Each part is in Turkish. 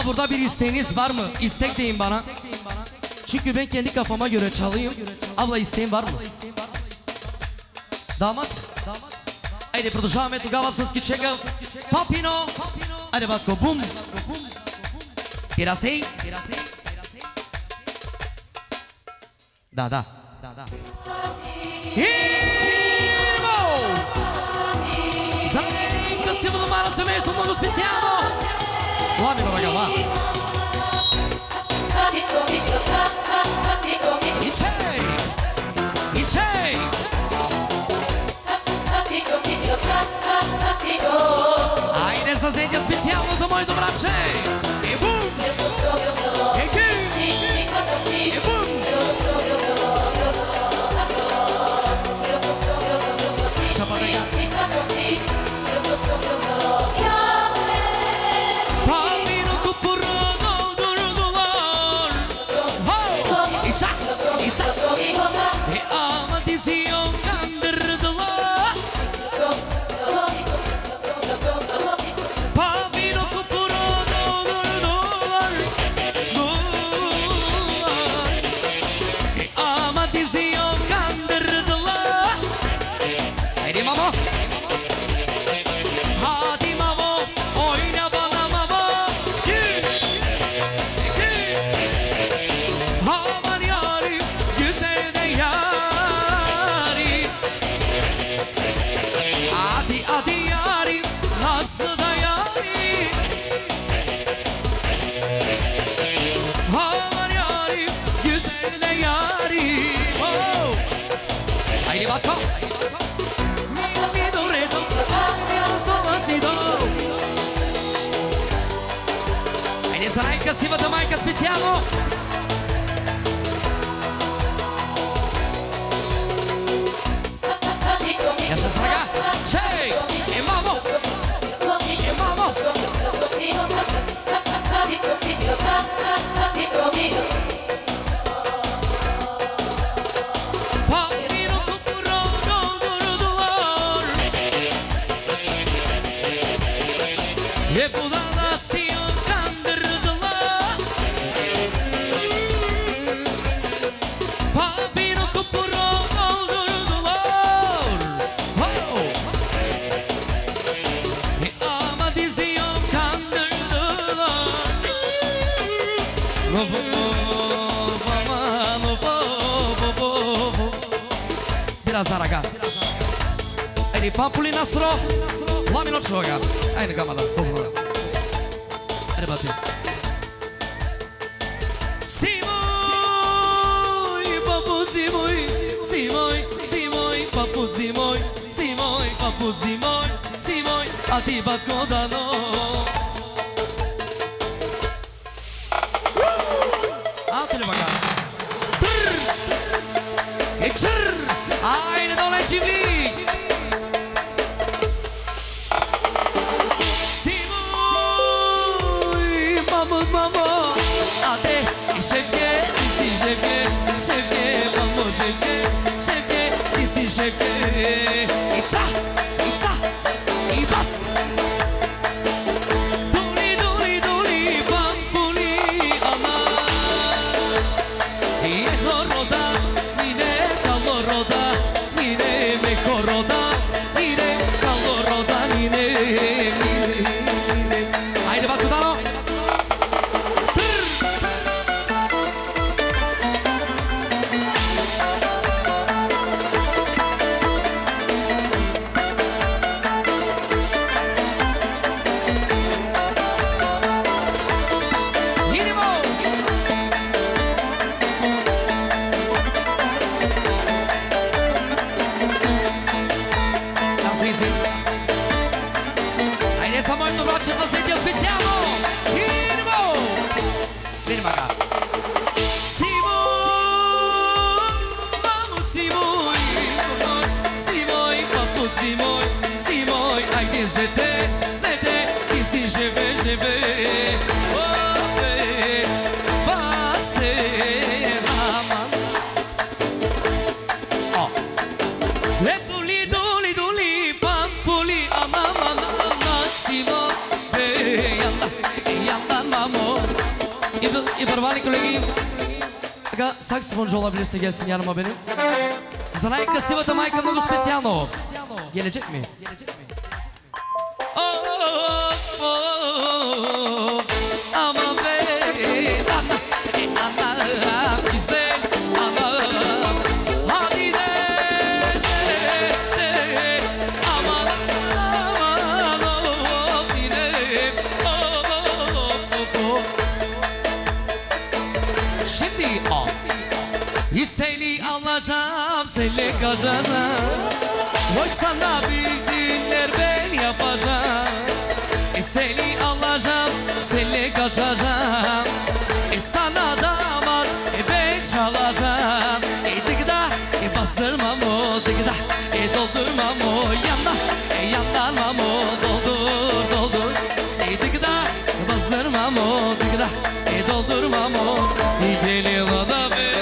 Ama burada bir isteğiniz var mı? İstek deyin bana. Çünkü ben kendi kafama göre çalayım. Abla isteğin var mı? Damat? Haydi продолжаем эту гавасовский чеков. Papino. Haydi batko bum. Pirasey. Da. Irmo! Zainka Silva Mara Semestre, um mundo especial. Lá, meu bagulho, lá. Ichei! Aí nessa gente especial, nós vamos do braço. E bum! E bum! Papino kupuro doldurdular. İsa. Ama diziyon kandırdılar. Papino kupuro doldurdular. Ama diziyon kandırdılar. Haydi mama. Zainka Silva da Majka Specijalno. Jeszcze straga. Czej! I mamo! Papino kupuro doldurdular. Reputación kandırdılar. Papino kupuro doldurdular. Ama diziyon kandırdılar. Biraz araga. Edi papuli nasro. Lamino çoga. Aynı gamada. Hadi bakayım. Simoy, papu Simoy, papu Simoy, ati batko dano. Atile bakalım. Ekşir. Aynı dolan çiftlik. Mamo, ate, şevke, isi şevke, mamo şevke, isi şevke, İça, ibas. Duli, pampuli, ana. Yehoroda, nine kaloroda, nine mekoroda, nine kaloroda, nine. Haydi bak kudalo. Simoy, haydi zete, isi jeve, baste, aman. Duli, pampuli, aman, Simoy, yandan mamo. Aga saksafoncu olabilirse gelsin yanıma benim. Знай красивата майка много специално. Gelecek mi? Aman be, ana, güzel anam. Hadi de, aman, yine. Şimdi al. Seni alacağım, seni kaçacağım. Hoş sana bildiğinler ben yapacağım. Seni alacağım, seni kaçacağım. Sana damat ben çalacağım. Dıgıda bastırmam o, dıgıda doldurmam o. Yandan o, doldur. Dıgıda bastırmam o, dıgıda doldurmam o. Gelin o da be.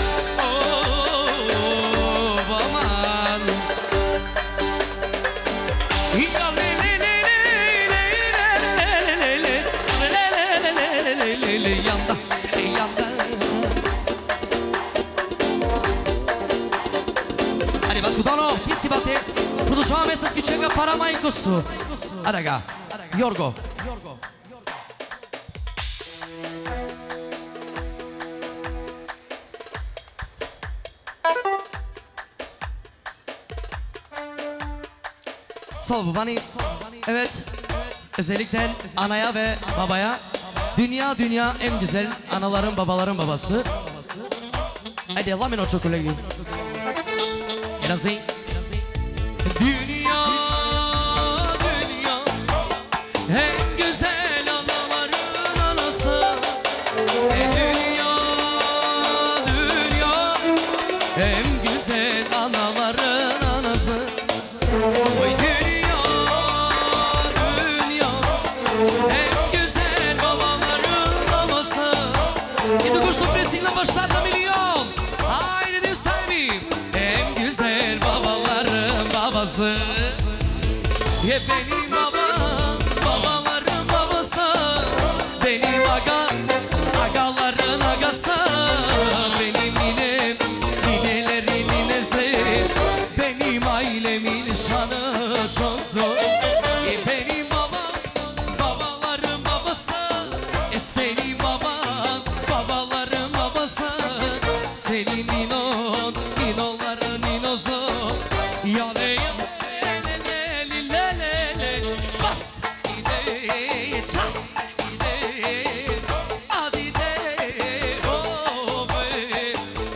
Arrivato, ti si batte. Produciamo messa schicciega para mai cossu. Raga, Yorgo. Sağ babani. Evet. Özellikle anaya ve babaya. Dünya en güzel anaların babaların babası. Hadi devam edin o çok kolay. Biraz iyi. Dünya en güzel anaların anası. Dünya en güzel anaların anası. Oy dünya en güzel babaların babası. E do gosto precisa bastar da milyon. Haydi sahibi en güzel babaların babası. Ye benim babam, babaların babası. Benim agaların agası. Benim ninem, ninelerin ninesi. Benim ailemin şanı çoktur. Ye benim babam, babaların babası. Senin baban, babaların babası. Senin ninonların ninosu. Yale bas ide çak ide hadi de o be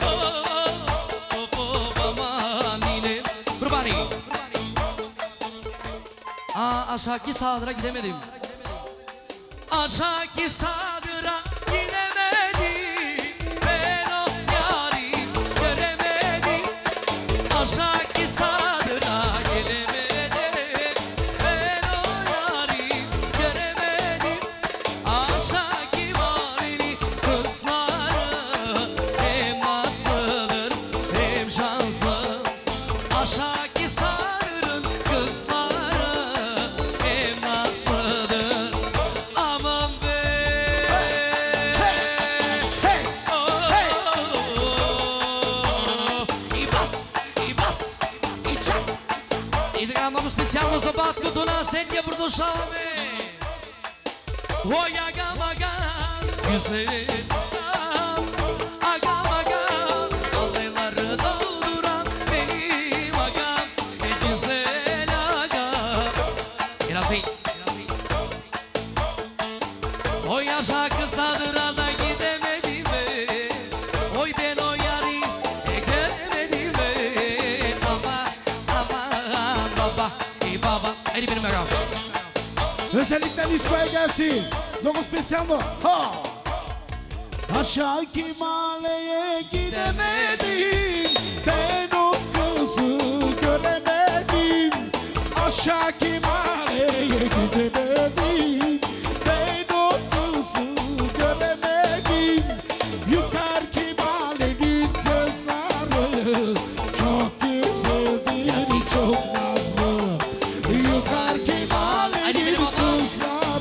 o baba nine Burbani. Aşağı ki sağdıra gidemedim. Aşağı ki sağdıra gidemedim. Ben o yari göremedim. Aşağı ki sağdıra gelemedim. Ben o yari göremedim. Aşağı ki varili kızları hem aslıdır hem şanslı. Aşağı ki sağırın kızları hem aslıdır. Aman be. Играем специално за баткото на Сетия продължаваме. Ой, ага, güzel agam, adayları dolduran benim agam, güzel agam. Biraz iyi. Oy aşağı kısadıra da gidemedim be. Oy ben o yari göremedim be. Aman baba, baba. Hadi benim agam. Özellikle diskoya gelsin. Logo spesiyalno. Ha! Aşağı ki mahalleye gidemedim. Ben o kızı göremedim. Aşağı ki mahalleye gidemedim. Ben o kızı göremedim. Yukarı ki mahallenin kızları çok güzeldir, çok nazlı. Yukarı ki mahallenin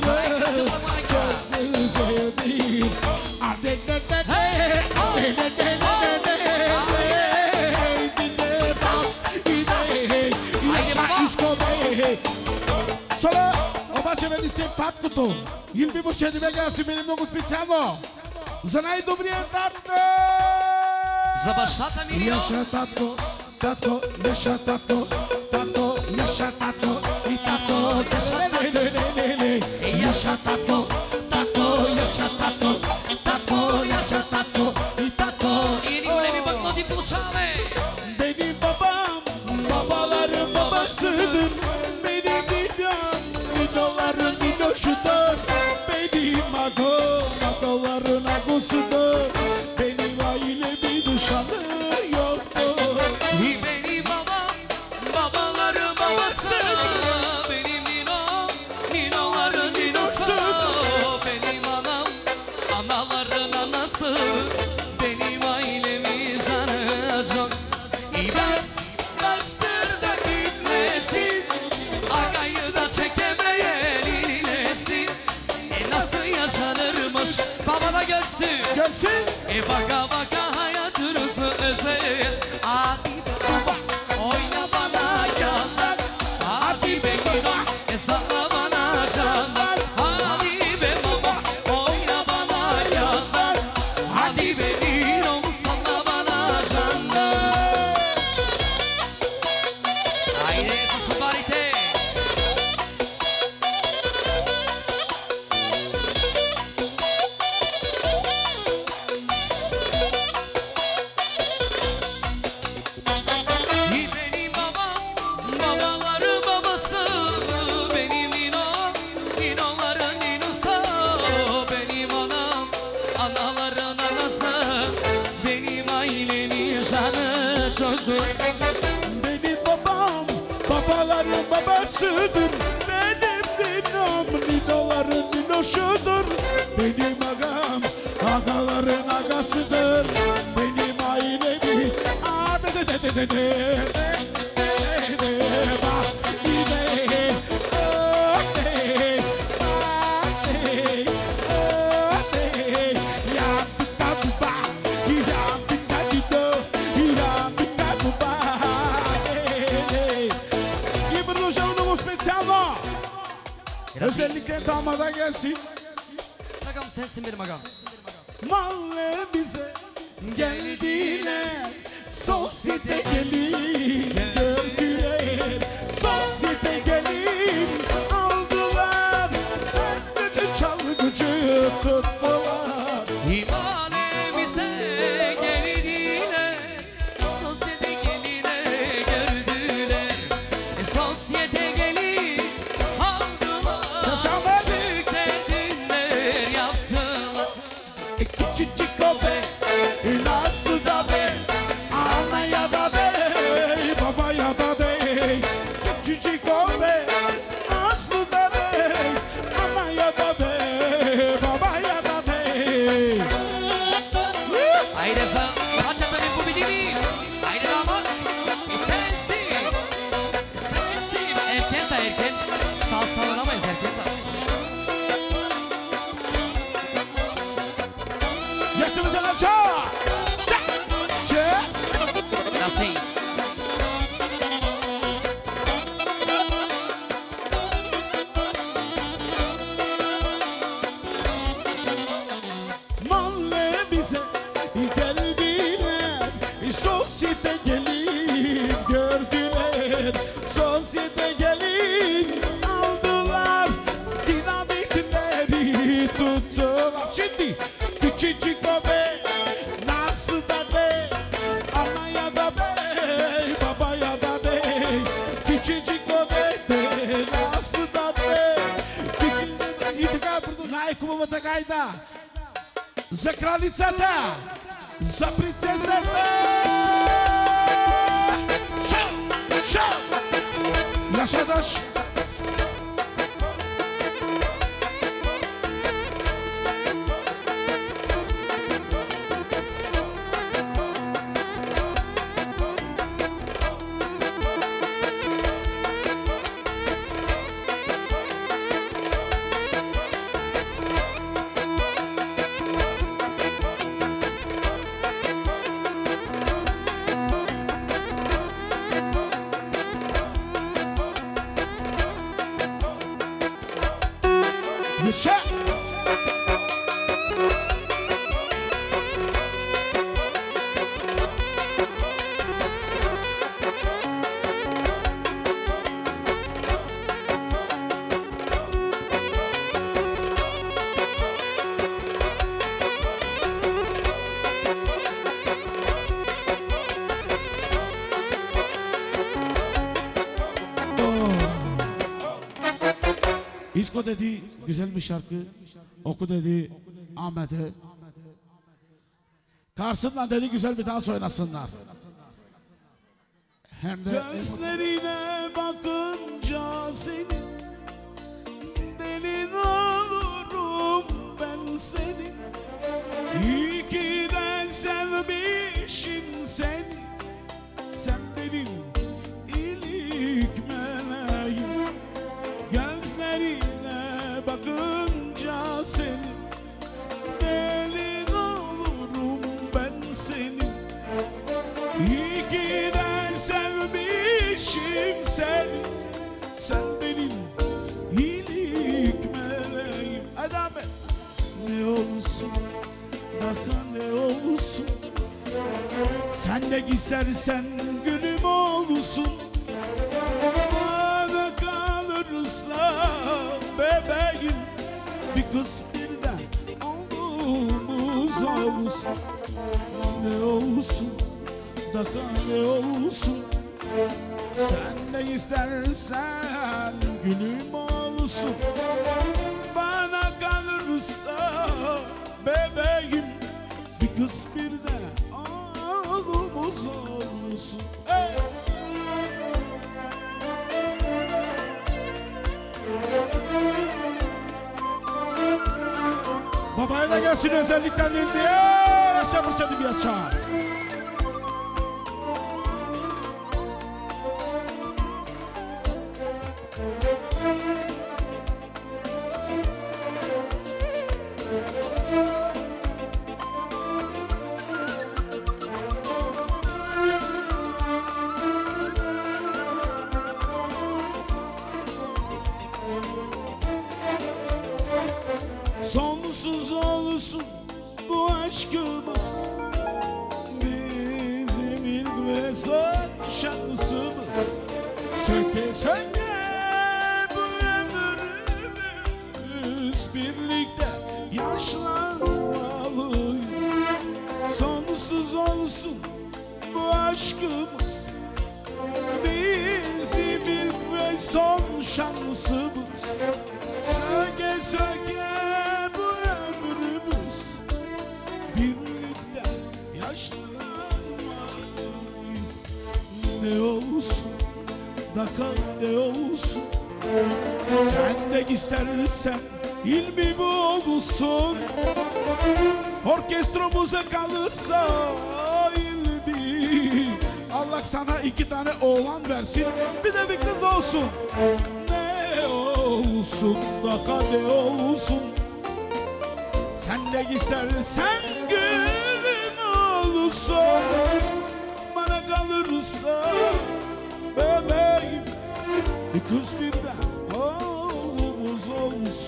kızları çok güzeldir. ще листим таткото. Илби Мушчедиве Гаси, мені много специално. За най-добрия татко! За бащата ми, Яша татко, татко, яша татко, татко, яша татко, и татко, не, яша татко, татко, яша татко, татко, яша татко, и татко. и ни големи банкноти пушаме. Benim babam, babaların babasıdır. Benim ninem, ninoların ninoşudur. Benim agom, agaların agosudur. Benim ailemin nişanı yoktur. Benim babam, babaların babası. Benim ninom, ninoların ninosu. Benim anam, anaların anası. Benim ailemin canı çok. İbaz, bastır da gitmesin. Agayı da çekemeyen ilesin. Nasıl yaşanırmış baba da görsün. Gelsin. Baka baka hayatınızı özel. Hadi be baba oyna bana canlar. Hadi be günah salla bana canlar. Hadi be baba oyna bana canlar. Hadi be günah salla bana canlar. Haydi su barite. Benim babam, babaların babası. Benim ninom, ninoların ninosu. Benim anam, anaların anası. Benim ailemin canı çoktur. Benim babam, babaların babasıdır. Benim ninom, ninoların ninoşudur. Benim agam, agaların agasıdır. Benim ailemin bas gidelim. Bas gidelim. Özellikle damada gelsin. Agam sensin benim agam. Mahalle bize geldiler. Sosyete gelin gördüler. Sosyete gelin aldılar. Öndücü çalgıcı tuttular. İmanemize geldiler. Sosyete geline gördüler. Sosyete gelin aldılar. Büyük dedinler yaptılar. Küçücük o be, Naslı da be, anaya da be, babaya da be. Küçücük o be, Naslı da be, anaya da be, babaya da be. Haydi sen kaçadın bu bilimi. Haydi damat. Sensin. Sensin. Erken de erken. Dal sallanamayız erken de. Yaşımızdan aşağı. Nasıl? Mahalle bize geldiler. Sosyete gelin gördüler. Sosyete gelin aldılar. Dinamitleri tuttular. Şimdi küçücük o be, Naslı da be, anaya da be, babaya da be. Küçücük o be, Naslı da be. Küçücük o be. И така, най-хубавата гайда. За кралицата, за принцесата. Шау, шау. Yaşadaş. Disko dedi güzel bir şarkı. Oku dedi Ahmet'e. Karşısından dedi güzel bir dans oynasınlar. Hem de gözlerine bakınca senin delin olurum ben senin. İyi ki de sevmişim seni. Sen benim iyilik meleğim. Gözlerine bakınca senin delin olurum ben senin. İyi ki de sevmişim seni. Sen benim iyilik meleğim. Hadi abi. Ne olsun, daha ne olsun. Sen ne istersen gülüm olsun. Bana kalırsa bebeğim bir kız birden olduğumuz olsun. Ne olsun, daha ne olsun. Sen ne istersen gülüm olsun. Bana kalırsa bebeğim bir kız bir de ağlımız olsun. Hey! Babaya da gelsin özellikle diye aşağı fırçadı bir aşağı. Sonsuz olsun bu aşkımız, bizim ilk ve son şansımız. Söke söke bu ömrümüz, birlikte yaşlanmalıyız. Sonsuz olsun bu aşkımız, bizim ilk ve son şansımız. Söke söke ne olsun, daha ne olsun. Sen de istersen ilmi bu olsun. Orkestromuza kalırsa ilmi, Allah sana 2 tane oğlan versin, bir de bir kız olsun. Ne olsun, daha ne olsun. Sen de istersen gülüm olsun. Bana kalırsa bebeğim bir kız bir de oğlumuz olsun.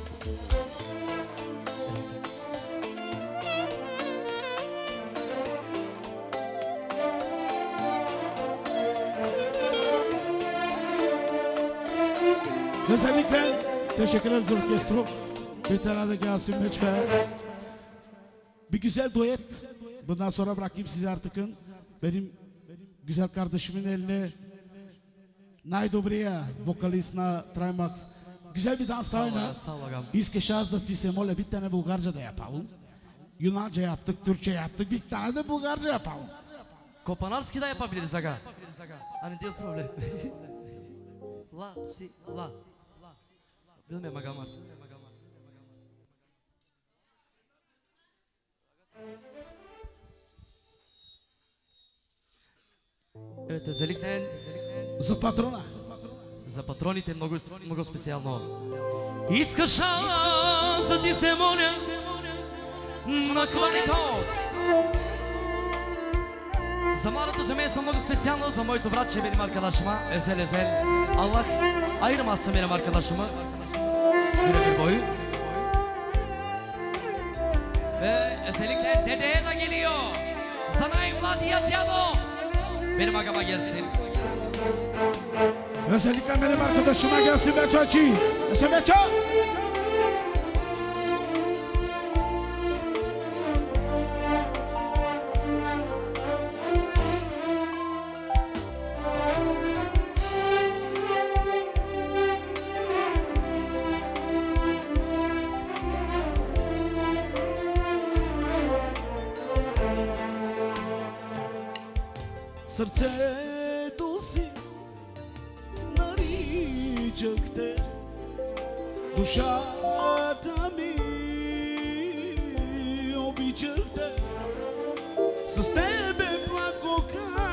Özellikle teşekkür ederiz orkestro. Bir tane de gelsin Meçbe. Bir güzel duet. Bundan sonra bırakayım sizi artıkın. Benim güzel kardeşimin eline Най-добрия вокалист на Trimax. Güzel bir dans oyna. İske аз да ти се моля bir tane Bulgarca da yapalım. Yunanca yaptık, Türkçe yaptık, bir tane de Bulgarca yapalım. Kopanarski da yapabiliriz aga. Hani değil problem. La, si, la. Bilmem agam artık. Evet, özellikle За патрона. За патроните много специално. Искаш аз да ти се моля на коленето. За младото семейство много специално, за моето братче benim arkadaşıma özel. Allah ayırmasın benim arkadaşımı. Bir boyu. Ve özellikle dedeye de geliyor. Sana imlatiyat yado. Benim agama gelsin. Özellikle benim arkadaşıma gelsin Beço'çi. Ese Beço. сърцето си наричах те, душата ми обичах те, с тебе плакоха,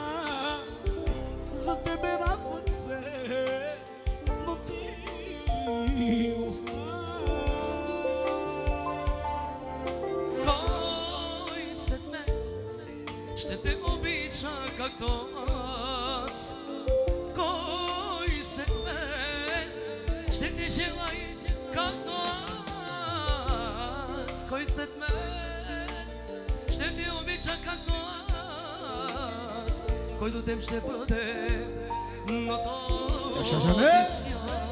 за тебе радвах се, но ти остана. Кой след мен ще те обича както аз? Кой след мен ще те желае както аз? Кой след мен ще те обича както аз? Кой до теб ще бъде, но този свят.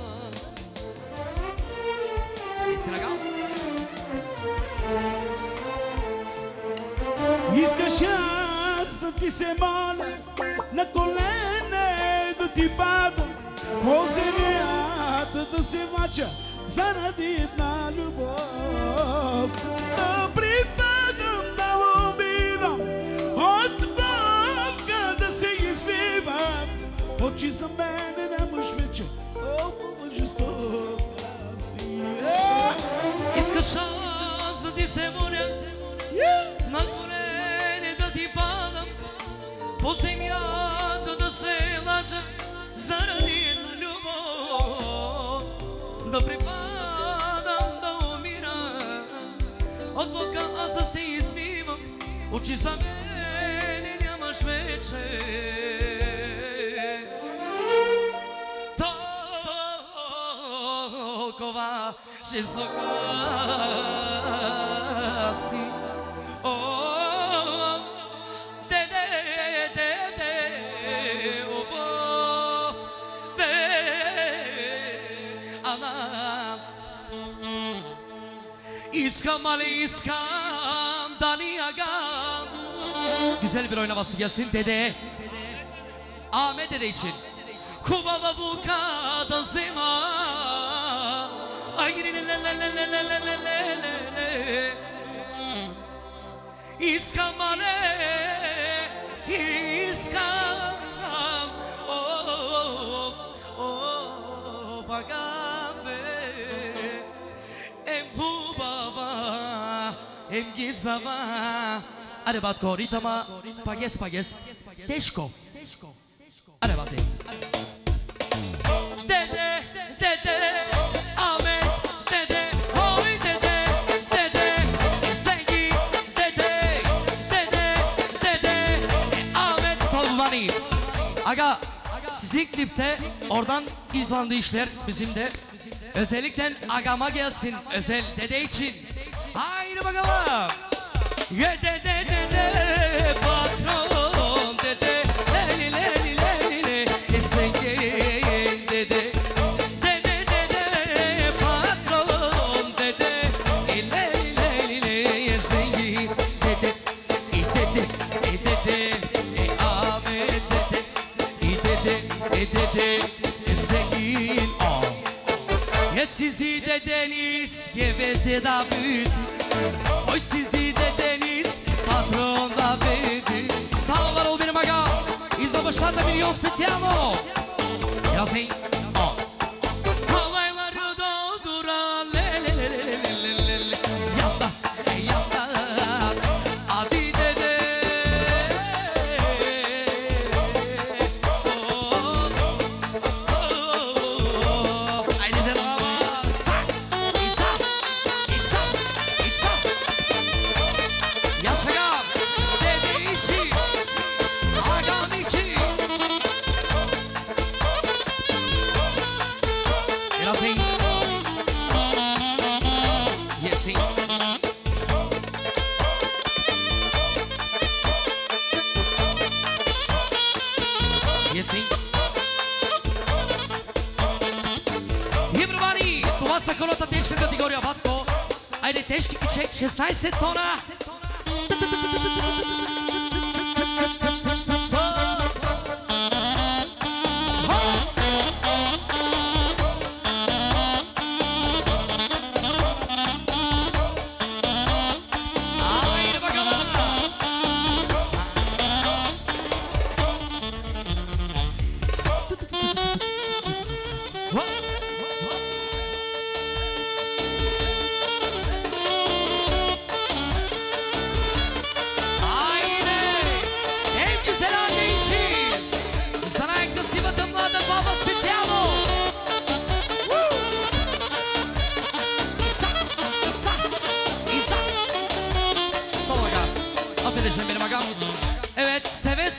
И си ръка. Искаш аз да ти се моля, на колене да ти падам, по земята да се мача, заради една любов. Да припадам, да умирам, от Бога да се извивам. Очи за мене нямаш вече, толкова жестока си. Искаш аз да ти се моля, на колене да ти падам, по земята да се лажа, заради една любов. Да припадам, да умирам, от Бога аз да се извивам. Очи за мене нямаш вече, толкова жестока си. О, любов, ана. İskam Ali İskam Dani Agam. Güzel bir oynaması gelsin dede. Ahmet dede için. Kubala bu kadın zima. Ay le le le le le le le le le. İskam Ali İskam. Oh oh bagam be. Em hubava, em gizlava. Arebat koritama, pages pages, teşko. Arebat dede, dede, Ahmet, dede, hoy dede, dede, Zengi, dede, dede, dede, Ahmet Salvani. Aga, sizin klipte oradan izlandı işler bizim de. Özellikle agama gelsin özel dede için. Haydi bakalım. Ye dede dede patron dede leli leli leli Zengi dede dede dede patron dede leli leli Zengi dede dede dede Ahmet dede dede Zengin o. Ya sizi dedeniz geveze da büyüdü. Oy sizi dedeniz patron da büyüdü. Sağ var ol benim aga. İzle başlarda milyon spesiyalo. Yazın o. Kolayları dolduran le le le le le le le. Yanda yanda. Adi dede. Това са колата тежка категория, батко. Айде, тежки кичек, 16 тона.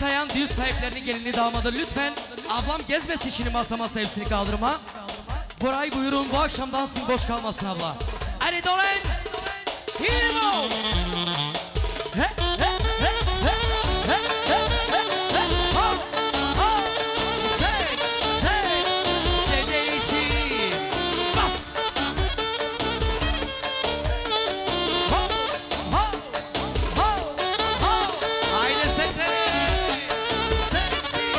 Sayan düğün sahiplerinin gelini damadı. Lütfen ablam gezmesin şimdi masa hepsini kaldırma. Burayı buyurun, bu akşam dansın boş kalmasın abla. Hadi Doran. Here we go. Dede için bas. Aile setleri. Seksi.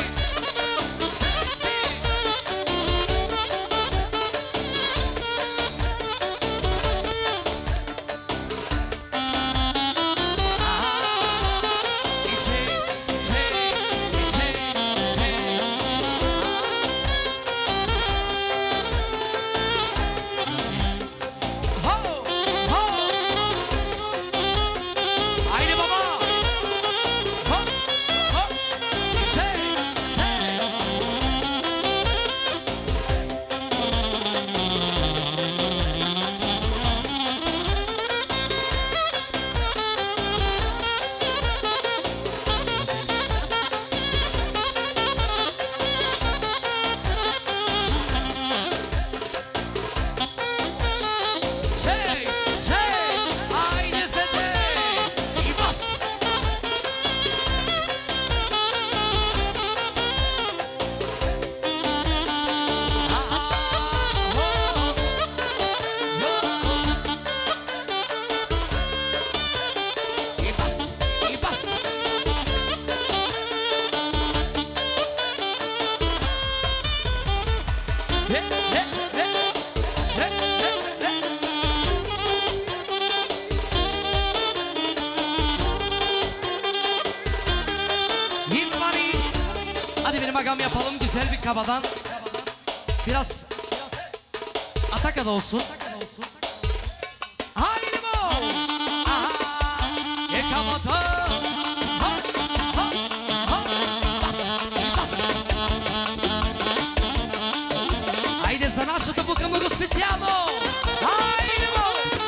Magam yapalım güzel bir kabadan. Biraz Ataka'da olsun. Haydi bu. Aha. Kabada. Bas. Bas. Haydi sana açtı bu kamuğu specialo. Haydi bu.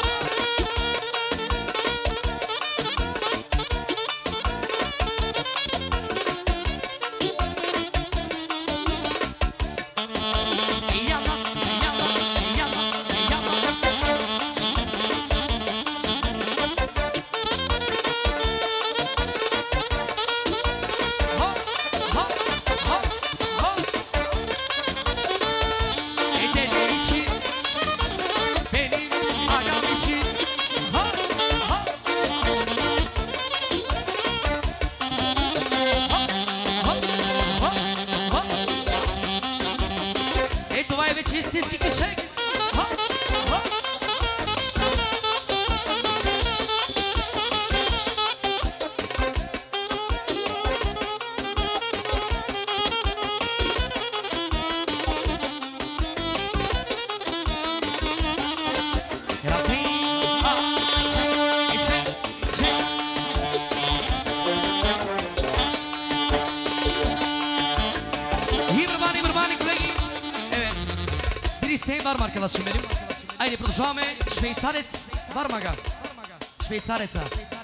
Var mı arkadaşım benim? Haydi продолжаем. Швейцарец var mı aga? Швейцареца.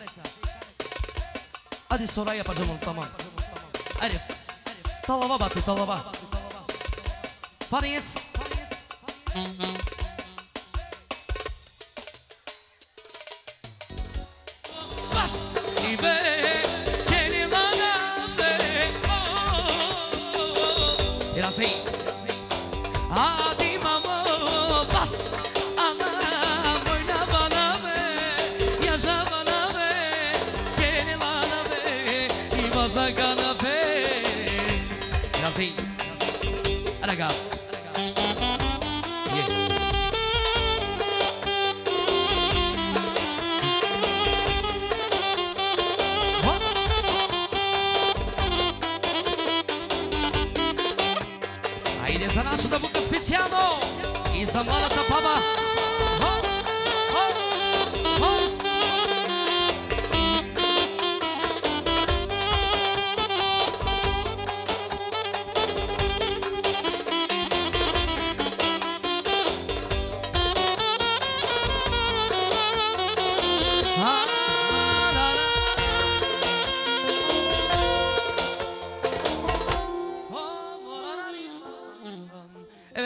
Hadi sonra yapacağım onu, tamam. Hadi. Talava Batu, talava. Fariz. Bas. Biraz iyi. Hadi mama bas. Anam oyna bana be. Yaşa bana be. Gelin bana be. İbaza kana be. Biraz iyi. Hadi gal. За нашата бука специално и за младата баба.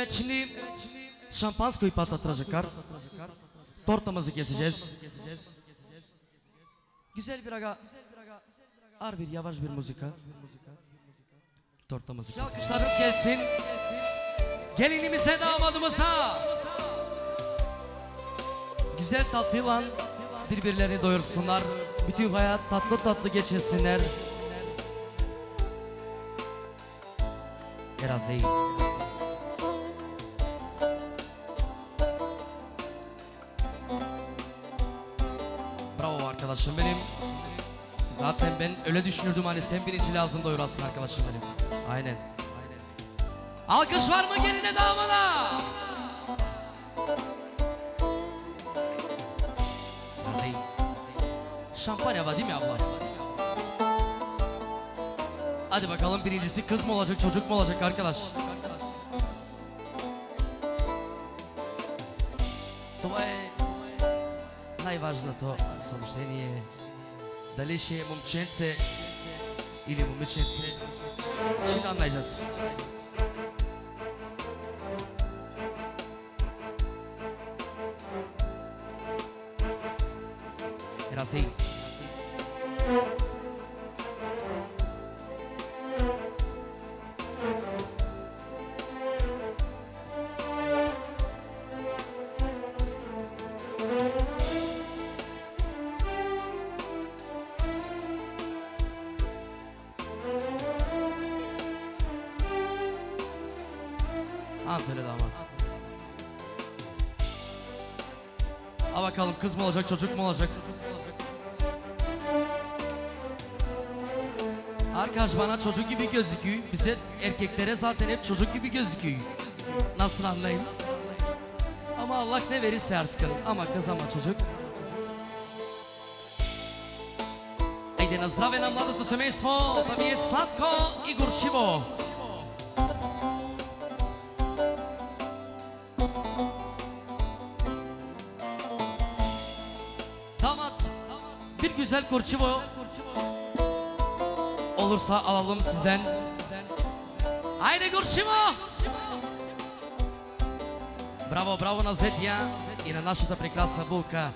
Evet, şimdi şampanskoyu patlatacaklar. Tortamızı keseceğiz. Güzel bir aga, ağır bir yavaş bir müzika. Tortamızı keseceğiz. Alkışlarınız gelsin. Gelinimize, damadımıza. Güzel tatlıyla birbirlerini doyursunlar. Bütün hayat tatlı tatlı geçirsinler. Biraz iyi. Bravo arkadaşım benim. Zaten ben öyle düşünürdüm, hani sen birinci lazım doyurasın arkadaşım benim. Aynen. Alkış var mı geline, damada? Nasıl? Şampanya var değil mi abla? Hadi bakalım, birincisi kız mı olacak, çocuk mu olacak arkadaş? Това е най-важното съобщение. Дали ще е момченце или момиченце, ще дам най-жас. Раси. Antele damat. Ha bakalım, kız mı olacak, çocuk mu olacak? Arkadaş bana çocuk gibi gözüküyor. Bize erkeklere zaten hep çocuk gibi gözüküyor. Nasıl anlayayım? Ama Allah ne verirse artık, ama kız ama çocuk. Айде на здраве на младото семейство, да ви е сладко и горчиво. Damat, bir güzel gorçivo olursa alalım sizden. Haydi gorçivo! Браво, браво на Зетя и на нашата прекрасна булка.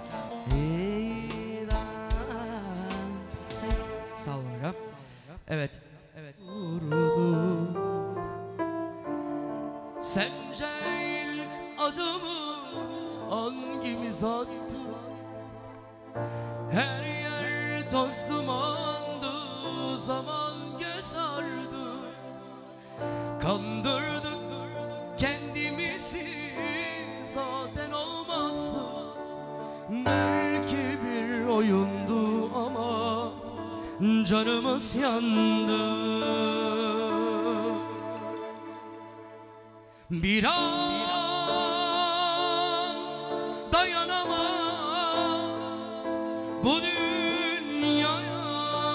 Sağ olun aga. Evet. Evet. Sence ilk adımı hangimiz attı? Her yer toz dumandı, zaman göz ardı. Kandırdık kendimizi, zaten olmazdı. Belki bir oyundu ama canımız yandı. Bir an dayanamam bu dünyaya,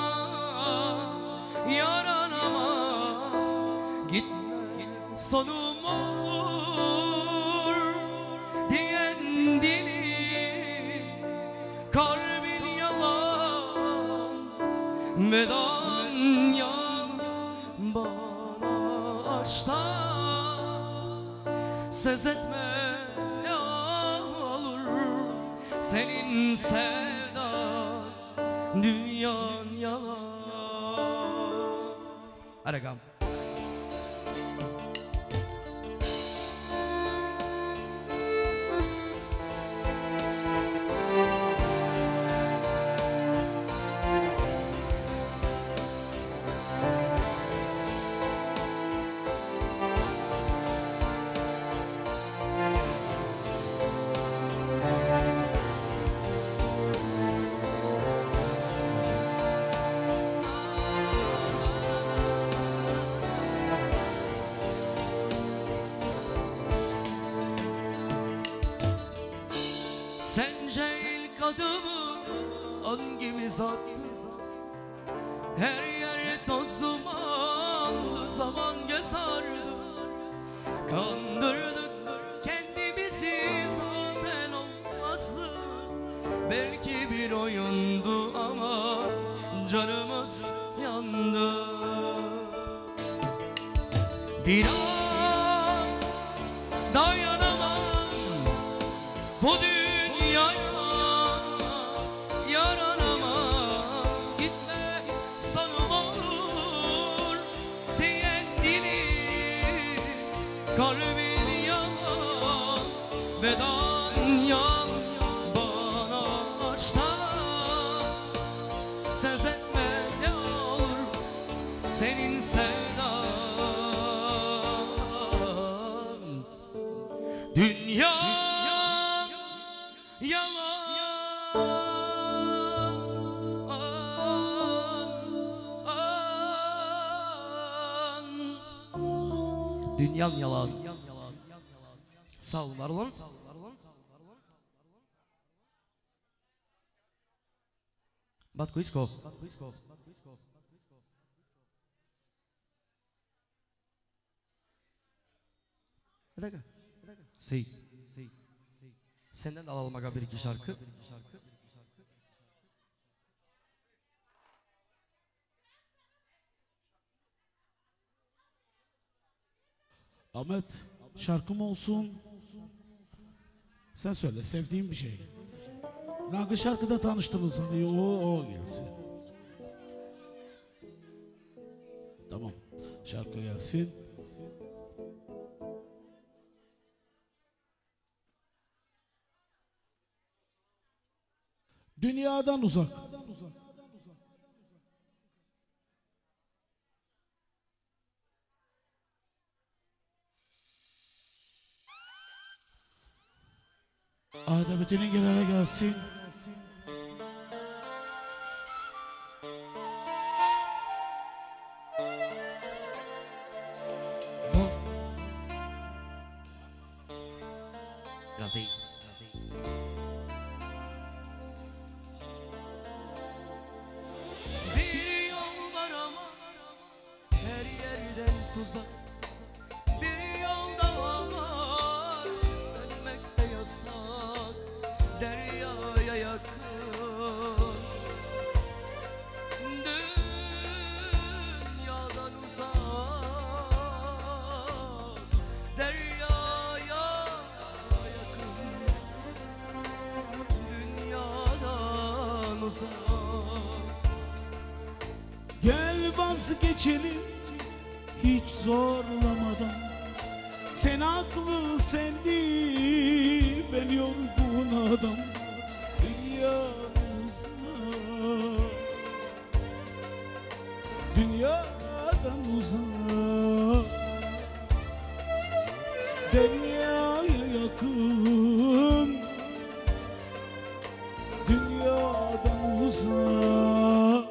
yaranamam. Gitme sonum olur diyen dili, kalbin yalan, vedan yan bana açtan. Söz etme ne olur, senin sevdan dünyan yalan. Aragam. Sence ilk adımı hangimiz attı? Her yer toz dumandı, zaman göz ardı. Kandırdık kendimizi, zaten olmazdı. Belki bir oyundu ama canımız yandı. Bir an kalbin yalan, bedan yan bana açta. Söz etme ne olur senin sevdan. Dünya Dünyam yalan. Sağ olun, var olun. Batko isko. Bir dakika. Sey. Senden de alalım aga bir iki şarkı. Ahmet, şarkım olsun. Sen söyle, sevdiğin bir şey. Hangi şarkıda tanıştınız hani o gelsin. Tamam, şarkı gelsin. Dünyadan uzak. Ağda bütün İngilizlere gelsin. Biraz iyi. Bir yol var ama her yerden tuzak. Bir yolda var dönmek de yasak. Deryaya yakın, dünyadan uzak. Deryaya yakın, dünyadan uzak. Gel vazgeçelim hiç zorlamadan. Sen haklı sendi, ben yorgun adam. Dünyadan uzak, deryaya yakın. Dünyadan uzak.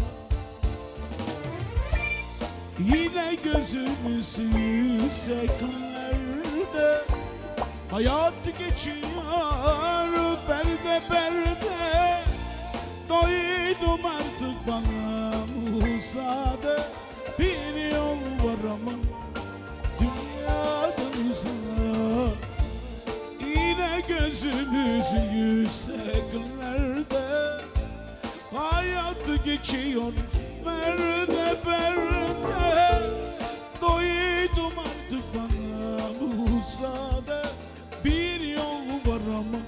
Yine gözümüz yükseklerde, hayat geçiyor perde perde. Doydum artık bana müsaade. Bir yol var ama dünyadan uzak. Yine gözümüz yükseklerde, hayat geçiyor perde perde. Doydum artık bana müsaade. Bir yol var ama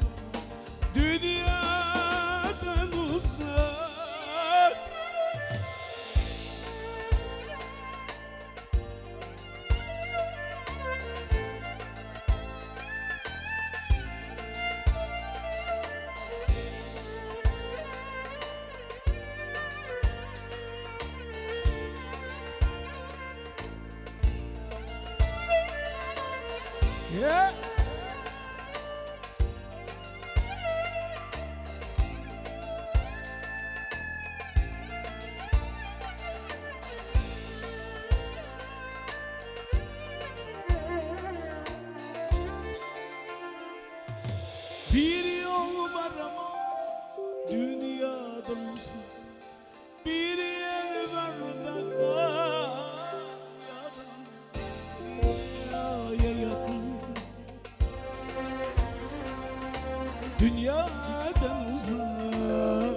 dünyadan uzak. Yeah. Bir yol var ama dünyadan uzak. Bir yer var da dünyaya yakın. Dünyadan uzak,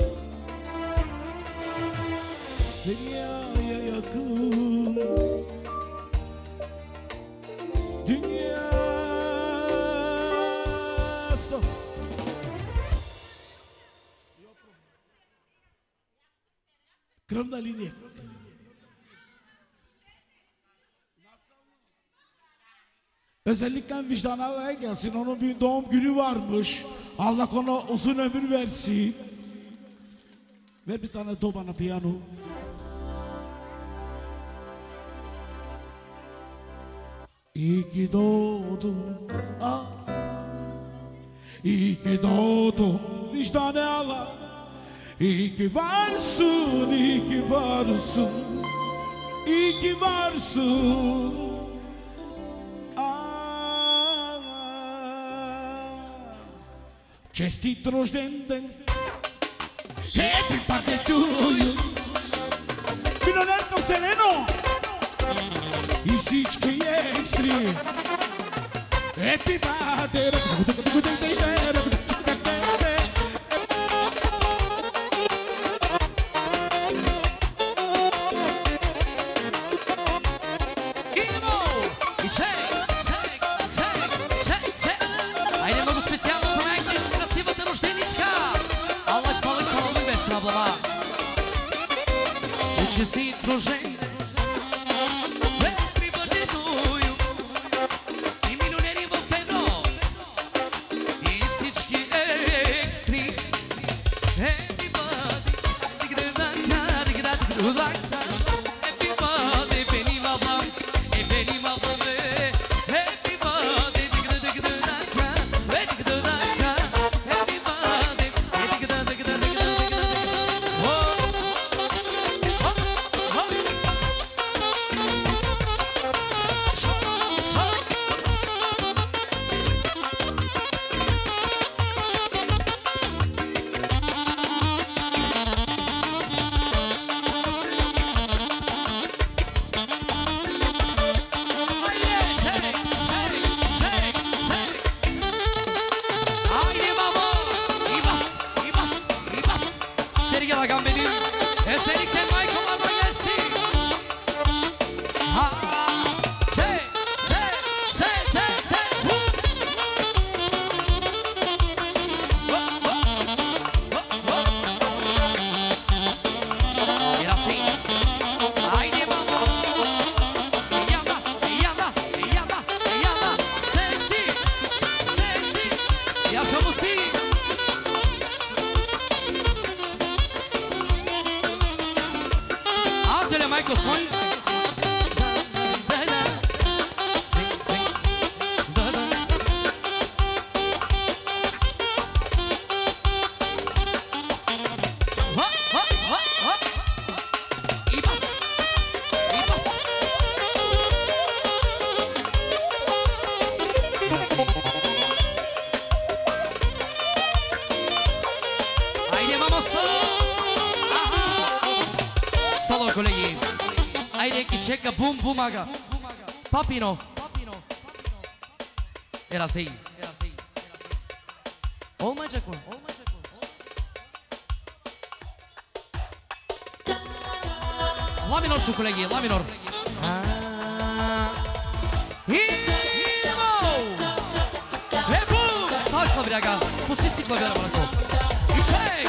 dünyaya yakın. Dünya stop. Kırım da linye. Özellikle vicdan Allah'a gelsin. Onun bir doğum günü varmış. Allah ona uzun ömür versin. Ver bir tane do bana piyano. İyi ki doğdun. Ah. İyi ki doğdun. Vicdan Allah. İyi ki varsın. İyi ki varsın. İyi ki varsın. Честит рожден ден. Happy birthday to you. Milionerko Sereno. И всички екстри. Happy birthday. Честит рожден Happy birthday to you. И милионери в едно. И всички екстри. Happy birthday. Happy birthday benim ablam. Benim ablam. Happy birthday. Happy birthday. Michael sonho. Colegi, aire que checa boom boomaga, papino, era assim, olmayacak mı? La minor şu kolegi, la minor. Ve boom, sakla bir aga, pusti sikla bir ara bana kol. İçek,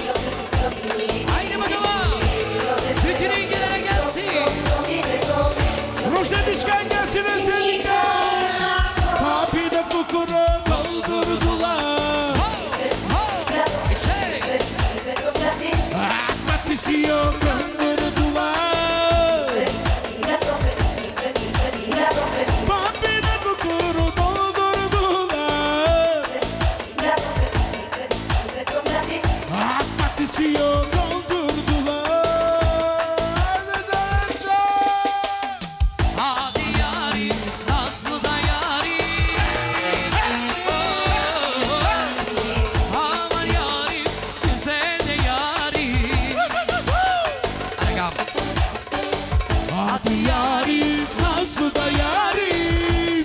Haydi bakalım. Bütün ilgilere gelsin. Hadi yarim, nasıl da yarim.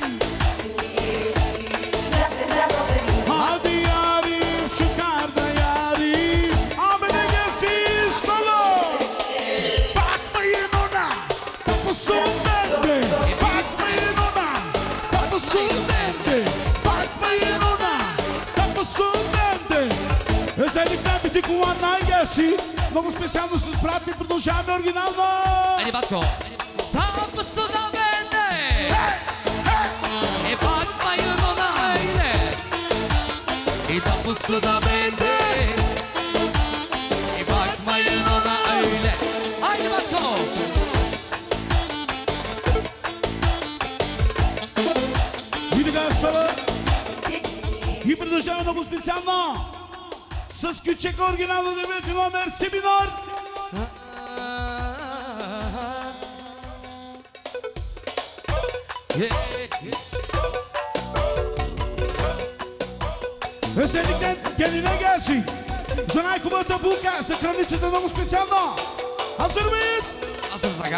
Hadi yarim, çıkar da yarim. Ahmet'e gelsin solo. Bakmayın ona, kapısı nerede? Bakmayın ona, kapısı nerede? Bakmayın ona, kapısı nerede? Özellikle bütün kumandan gelsin. Logo especial nossos pratos e produzir meu original não. Hadi Batko. Tapusu da bende. Bakmayın ona öyle. Tapusu da bende. Bakmayın ona öyle. Haydi Batko. E ligação. E produzir um novo especial não. Sız küçük originalı Demet Ömer Seminar. Özellikle kendine gelsin. Zanay Kumata Buka, Sakranitçı'da novo especial da. Hazır mıyız? Hazırız aga.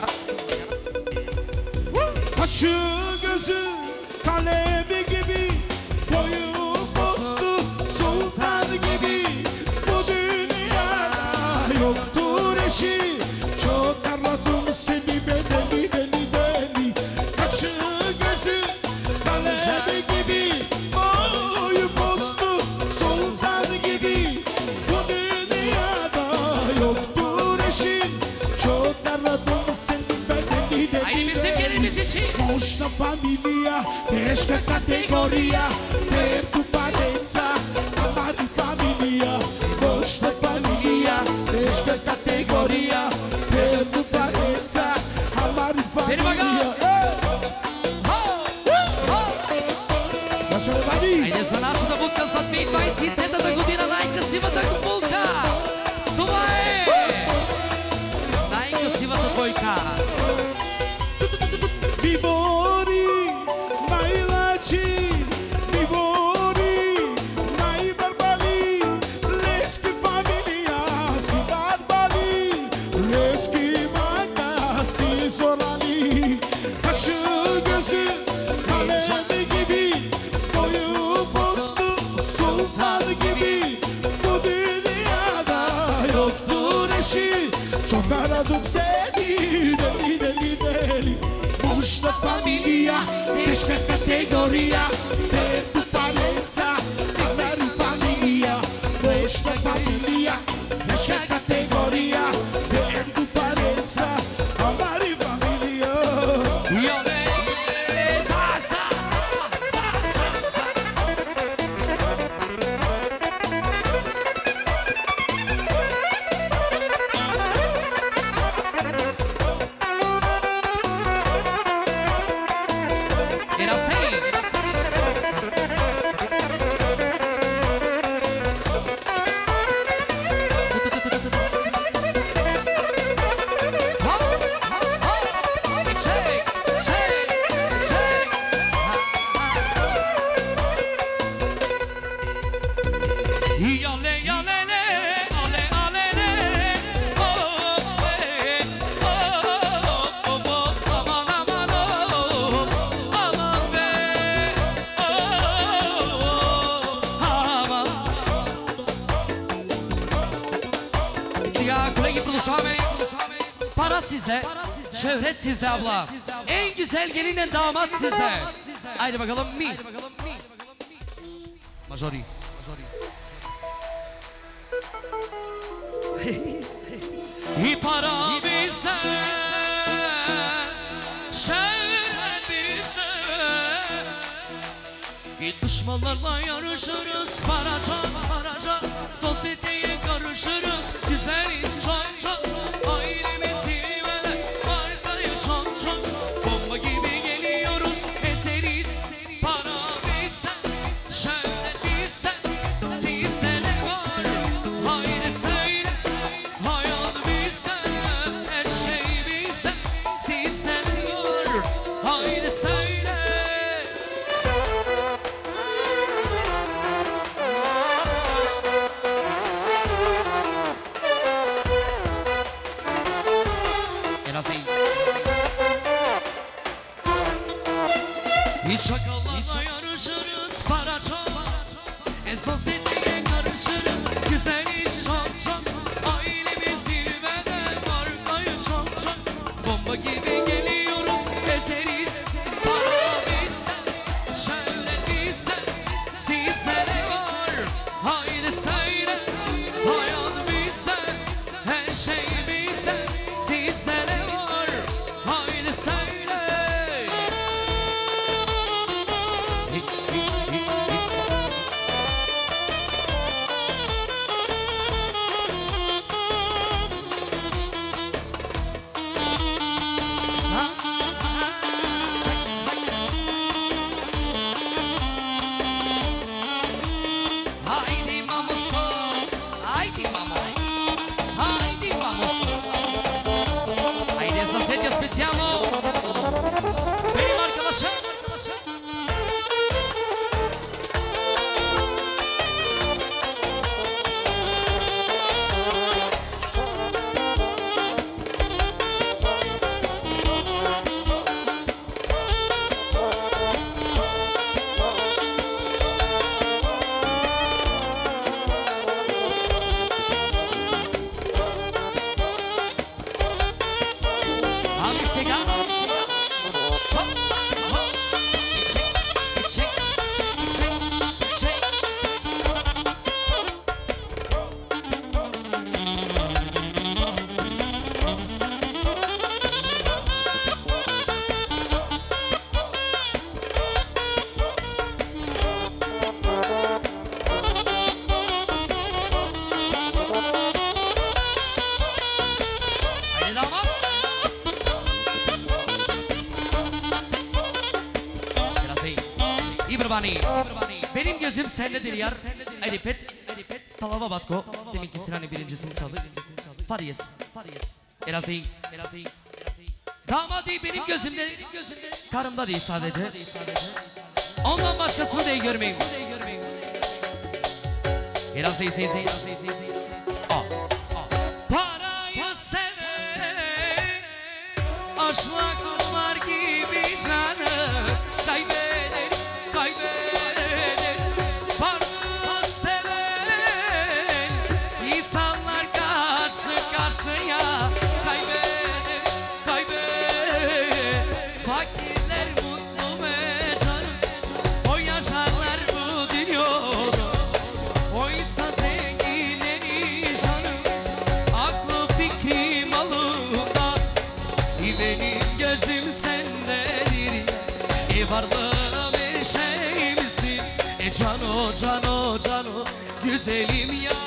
Kaşı gözü kalemi gibi, boyu postu sultan gibi. Bu dünyada yoktur eşi. Çok aradım seni bedeli deli deli. Kaşı gözü kalemi gibi, boyu postu sultan gibi. Bu dünyada yoktur eşi. Çok aradım seni bedeli deli. Haydi bizim gelimiz için. Mostra família, pesca categoria, perto pareça, amar e família. Mostra família, pesca categoria, perto pareça, amar e família. Haydi sanatçıda bu kasat bir itfaiye sitede de gudina najkrasivata kupulka. Това е най-красивата бойка. Bibori, Mailachi, Bibori, Mai Barbali, Leski família, si Barbali, Leski Manga, si Zorali, Kaşı gözü, kalemi gibi, boyu postu sultan gibi. Bu dünyada yoktur eşi, çok aradım seni, deli deli deli. Mostra família, deixa categoria, perto pareça, amar e família. Mostra família, deixa categoria, perto pareça, amar e família. Para sizde, şöhret sizde abla. En güzel gelinen damat sizde. Haydi bakalım mi. Majori. Para bize, şöhret bize. Düşmanlarla yarışırız, para çok, sosyeteye karışırız. Güzeliz çok, ailemizi veren markayı çok. Bomba gibi geliyoruz, eseriz. Para bizden, şöhret bizden. Sizde ne var? Haydi söyle, hayal bizden, her şey bizden. Sizde ne var? Haydi söyle. Biz şakallarla yarışırız, para çok. Sosyeteye karışırız, güzel iş çok çok. Ailemiz zirvede, markayı çok çok. Bomba gibi geliyoruz, ezeriz. Para bizde, şöhret bizde. Sizde ne var? Haydi söyle. Hayat bizde, her şey bizde. Sizde ne var? Haydi söyle. Benim gözüm sendedir yar. Elipet, Talava Batko. Deminki Sinan'ın birincisini çaldı. Faryes. Erazi. Damat değil benim gözümde. Karımda değil sadece. Ondan başkasını değil görmeyeyim. Erazi. Parayı sever, aşkla kumar gibi canı kaybeder. Parayı sever, insanlar karşıya kaybeder. Fakirler mutlu ve canım, o yaşarlar bu dünyada. Oysa zenginleri canım, aklı fikri malında. Benim gözüm sendedir, varlığım her şeyimsin. Cano, güzelim ya.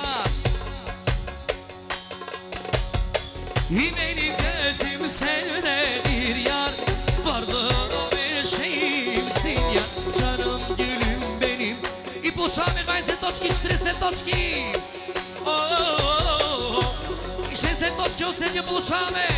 Benim gözüm sendedir yar, varlığım her şeyimsin ya. Canım gülüm benim. I puszczamy dwa toczki, 4 toczki. I 6 toczki ostatnio puszczamy.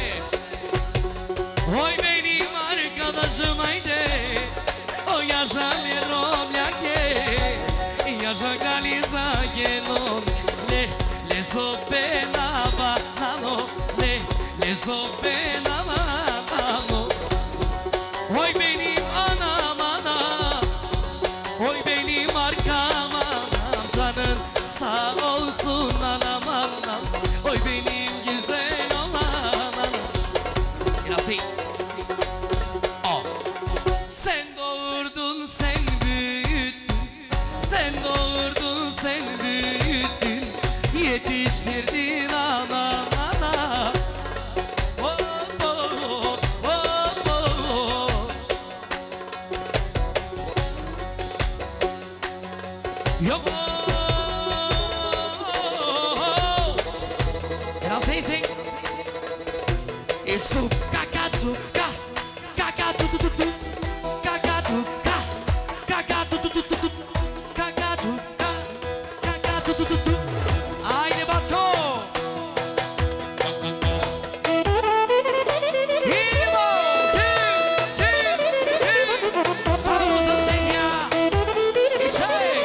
Oj benim arkadaşım haydi, o yaşa mirom yake, yaşa galiza genon, le sope na banano, le sope na banano. Oy benim anam anam, oy benim arkam anam, canın sağ olsun anam anam, oy benim güzel olan anam. Biraz iyi. Sen doğurdun, sen büyüttün, sen doğurdun, sen büyüttün, yetiştirdin ana. Yo, era sing. Isso, cacazuca, cacatututu, cacatuca, cacatututu, cacatuca, cacatututu. Haydi Batko. İbo, sarı mısın sen ya? İçeri.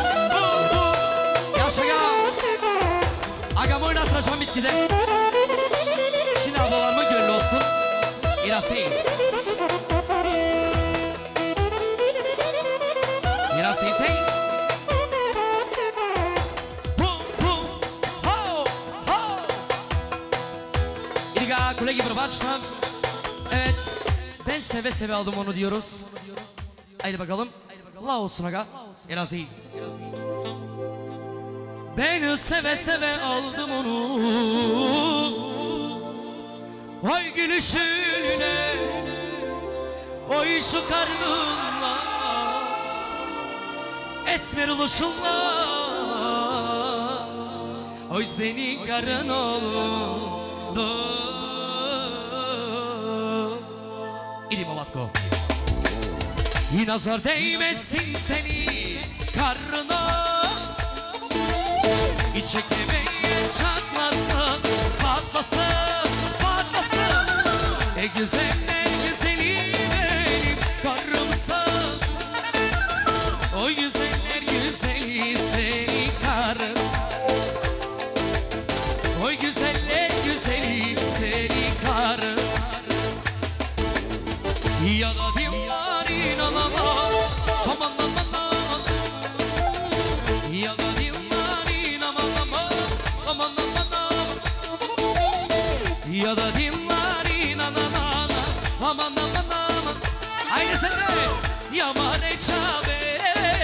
Yaşa ya. Agam oynatacağım bitkide. Şimdi ablalarıma gönlü olsun. İrasi. Diga kolegi Brvaç'tan. Evet. Ben seve seve aldım onu diyoruz. Haydi bakalım. Allah olsun aga. Biraz iyi. Ben seve seve aldım onu. Oy gülüşüne, oy şu karnınla, esmer oluşunla, oy senin karın oldu. İdim Olatko. Nazar değmesin senin karnına, hiç çekemeye çatmasın, patlasın, patlasın. Güzeller güzeli benim karımsın. O güzeller güzeli senin karın. O güzeller güzeli senin karın. Ya da dillar inanamam, aman aman aman. Ya da dillar inanamam, aman aman aman. Ya da dillar inanamam, aman aman aman. Aynı sen de yamane çabe.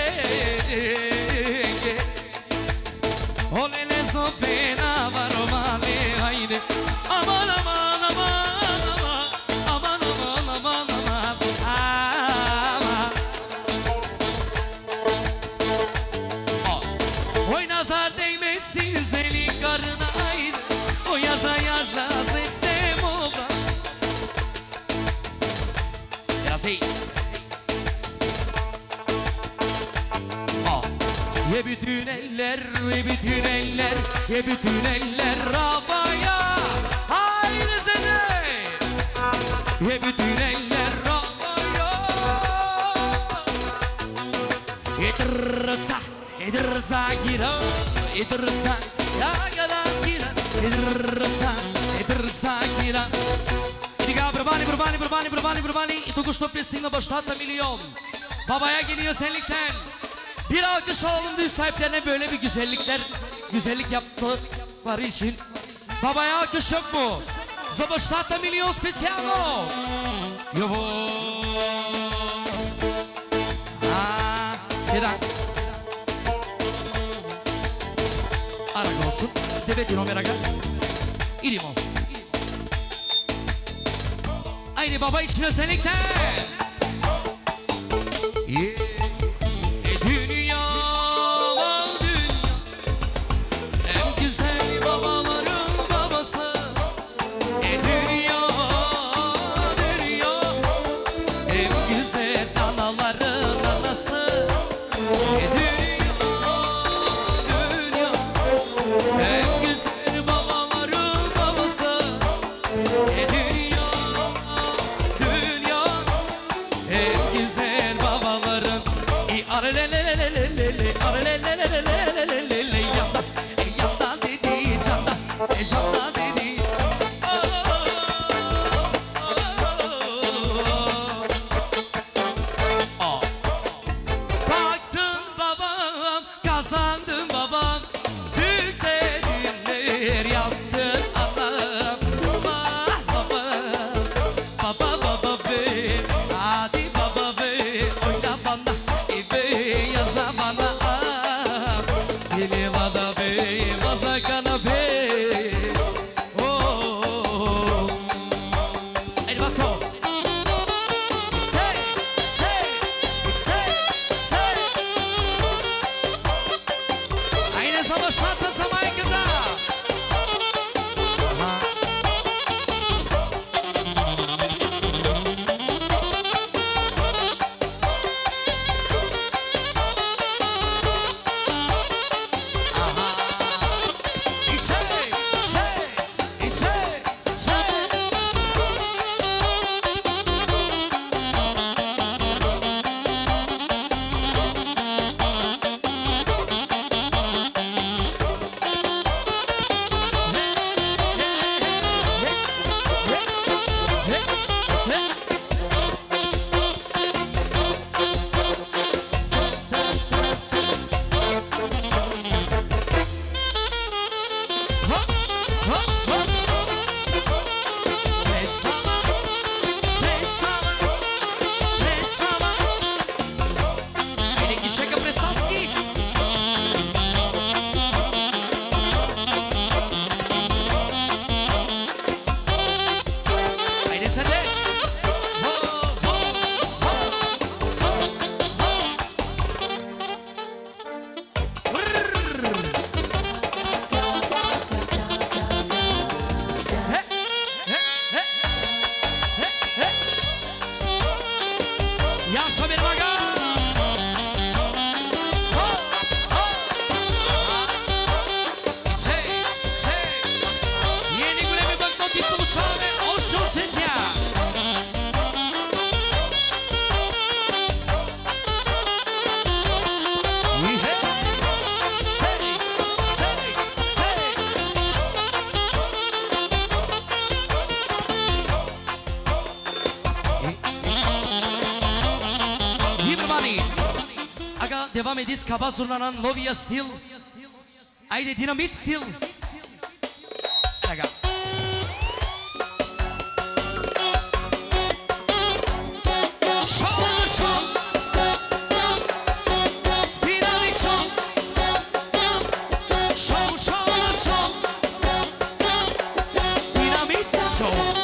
Olele sopena varomale haydi. Aman aman aman. Nazar değmesin senin karına ayrı. O yaşa yaşa zettem obra. Biraz iyi. Ye bütün eller, ye bütün eller, ye bütün eller havaya. Haydi sene. Ye bütün eller havaya. Yedirsa. Edirsa gira, edirsa ya gada gira, edirsa gira. Diga Brbani, itu kusto prestinga başlatta milyon. Babaya geliyor senlikten. Bir alkış alalım düz sahiplerine böyle bir güzellik yaptıkları için. Babaya alkış yok mu? Za başlatta milyon specijalno. Yovo. Sedan. Araga olsun. Devetino meraga. İrimo. Haydi baba için özellikle. Dünya var dünya. En güzel babaların babası. Dünya, dünya. En güzel anaların anası. En güzel babaların babası. Dünya, dünya. En güzel babaların. Arelelelelelele, arelelelelelele. Yandan, yandan dedi candan, candan dedi. Baktın babam, kazandın babam. Yaptın Allah'ım. Baba be, hadi baba be, oyna bana be, yaşa bana. Yaşa benim aga. Yeni gülemi bak not gitti bu şahane. Olsun sen ya. Aga devam ediz kaba zurnanan Lovia Steel. Haydi Dinamit Steel. Aga. Şov şov. Dinamit şov. Şov şov şov. Dinamit şov.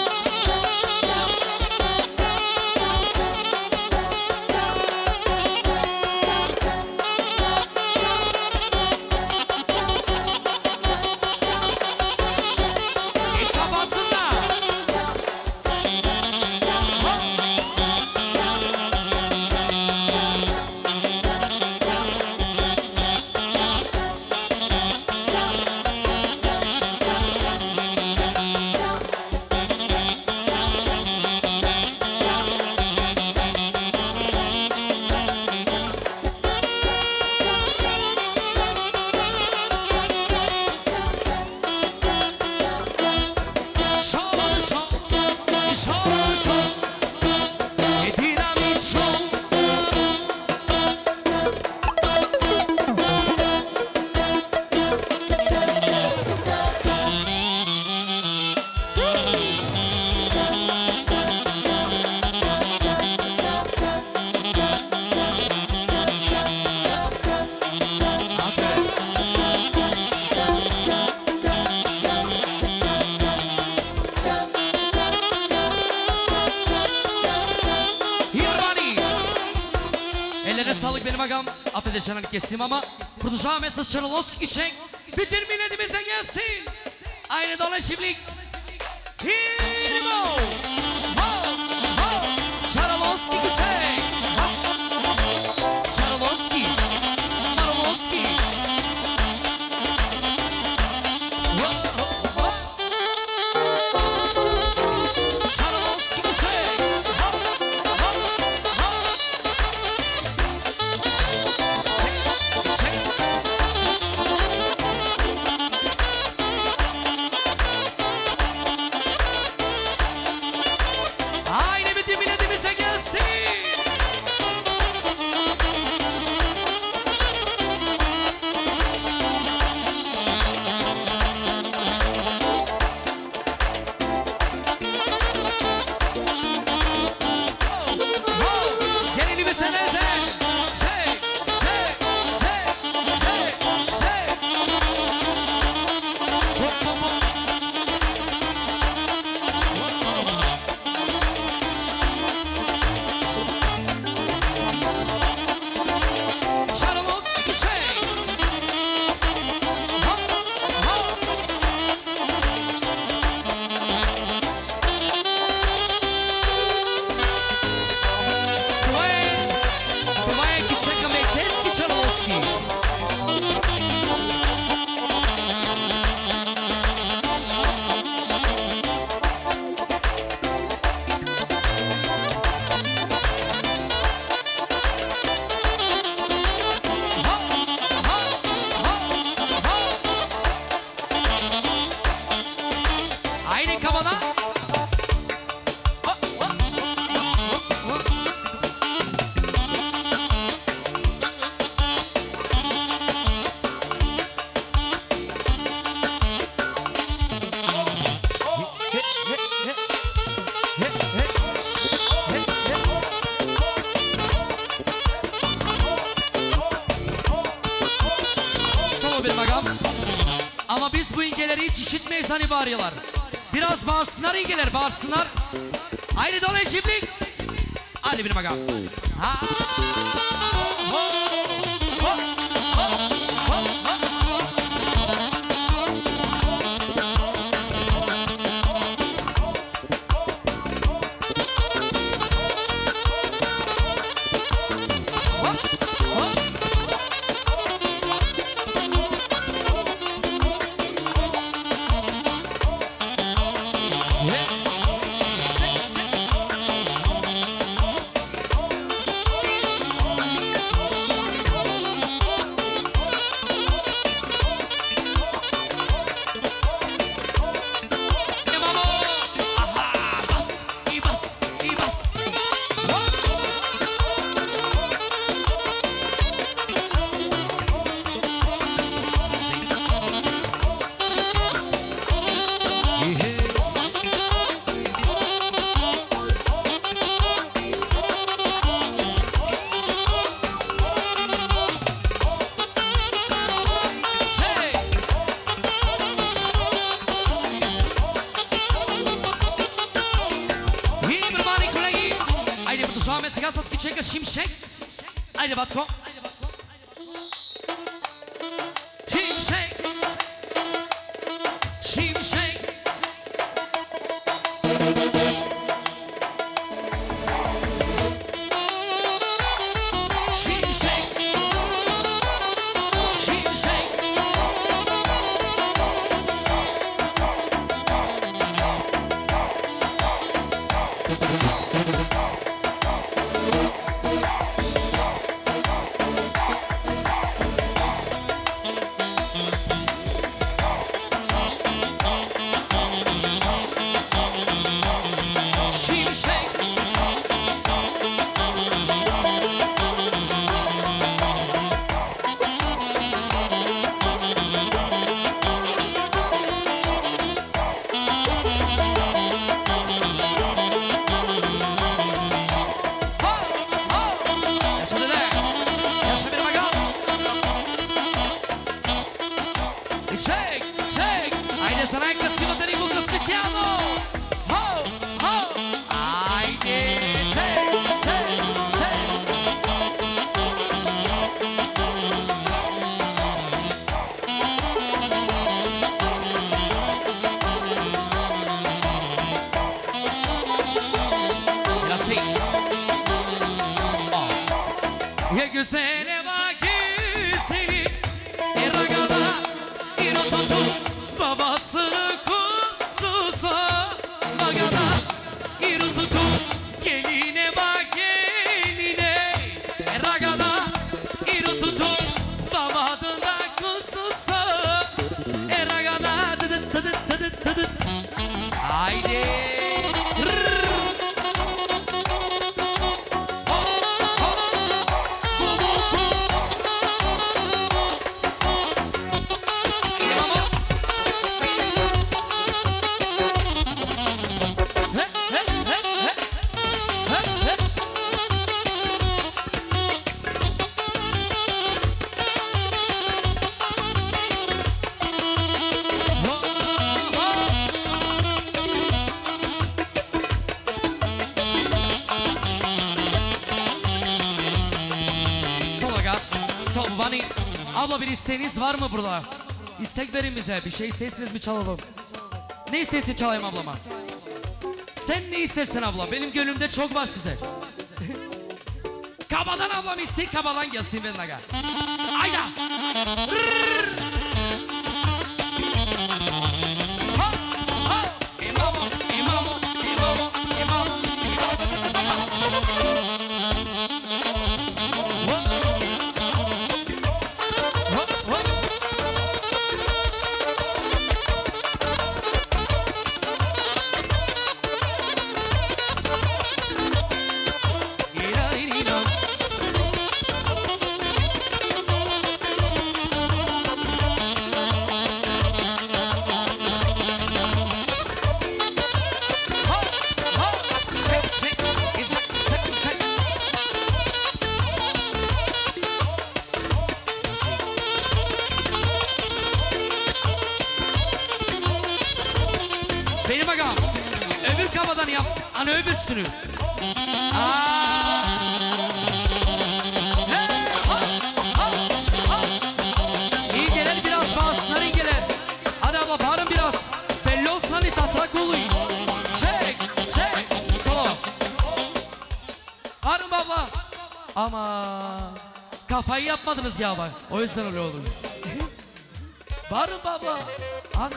Sağlık benim agam. Affedeceğim kesim ama Producer Mesut Çarılovski geçecek. Bütün milletimize gelsin. Aynı dolayı çiftlik. Here we go. Çarılovski geçecek. Çarılovski. Çarılovski. Çarılovski geçecek. Ama biz bu ingeleri hiç işitmeyiz hani bağırıyorlar. Biraz bağırsınlar ingeler, bağırsınlar. Haydi dolayı çiftlik. Hadi bir bakalım. Продължаваме сега с кичека Шимшек. Айде, батко. Шимшек. Шимшек. Güzele bak güzeli Eragada İrototu babasının kutusu Bagada İrototu geline bak geline Eragada İrototu babadında kususu Eragada dıdıt dıdıt dıdıt dıdıt Haydi Abla bir isteğiniz var mı burada? İstek verin bize. Bir şey isterseniz mi çalalım? Ne istersin çalayım ablama? Sen ne istersen abla? Benim gönlümde çok var size. Kabadan ablam istek, kabadan gelsin benim aga. Ayda. Benim agam öbür kafadan yap. Hani öbürsünü. İyi gelir biraz bağırsınlar iyi gelir. Hadi abla bağırın biraz. Belli olsun hani tatrak olayım. Çek çek. Solo. Bağırın abla. Ama kafayı yapmadınız ya bak. O yüzden öyle olur. Bağırın abla. Hadi.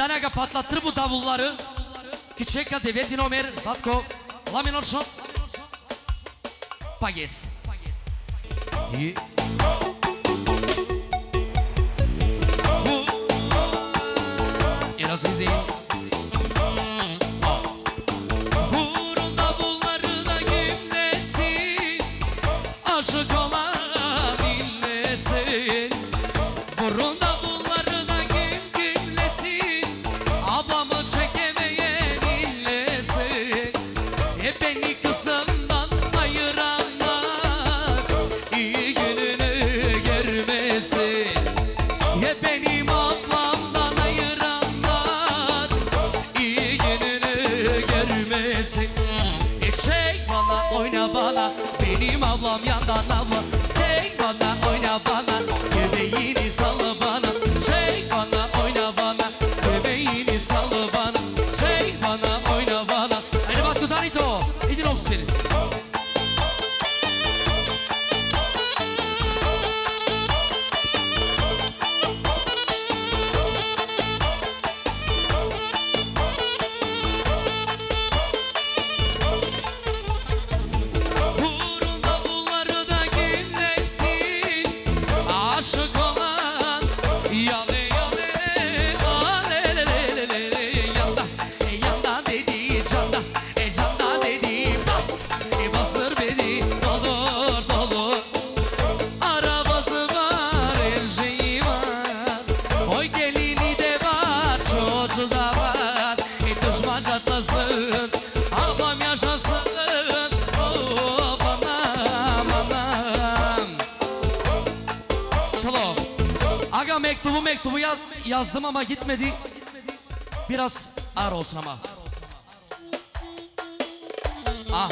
dane ga patlattır bu davulları. Küçeka deveti nomer. Vatko. La minor shot. Pages. İyi. Biraz izleyin. Vurun davulları da gümlesin. Aşık olan inlesin. Vurun davulları da gümlesin. Ablamı çekemeyen inlesin. Beni kızımdan ayıranlar iyi gününü görmesin. Benim ablamdan ayıranlar iyi gününü görmesin. Çek bana oyna bana benim ablam yandan abla. Çek bana oyna bana göbeğini sal bana. Çek bana oyna bana göbeğini sal bana. Çek bana oyna bana. Hadi bak Danito. İdin olsun. Mektubu yazdım ama gitmedi. Biraz ağır olsun ama. Ah.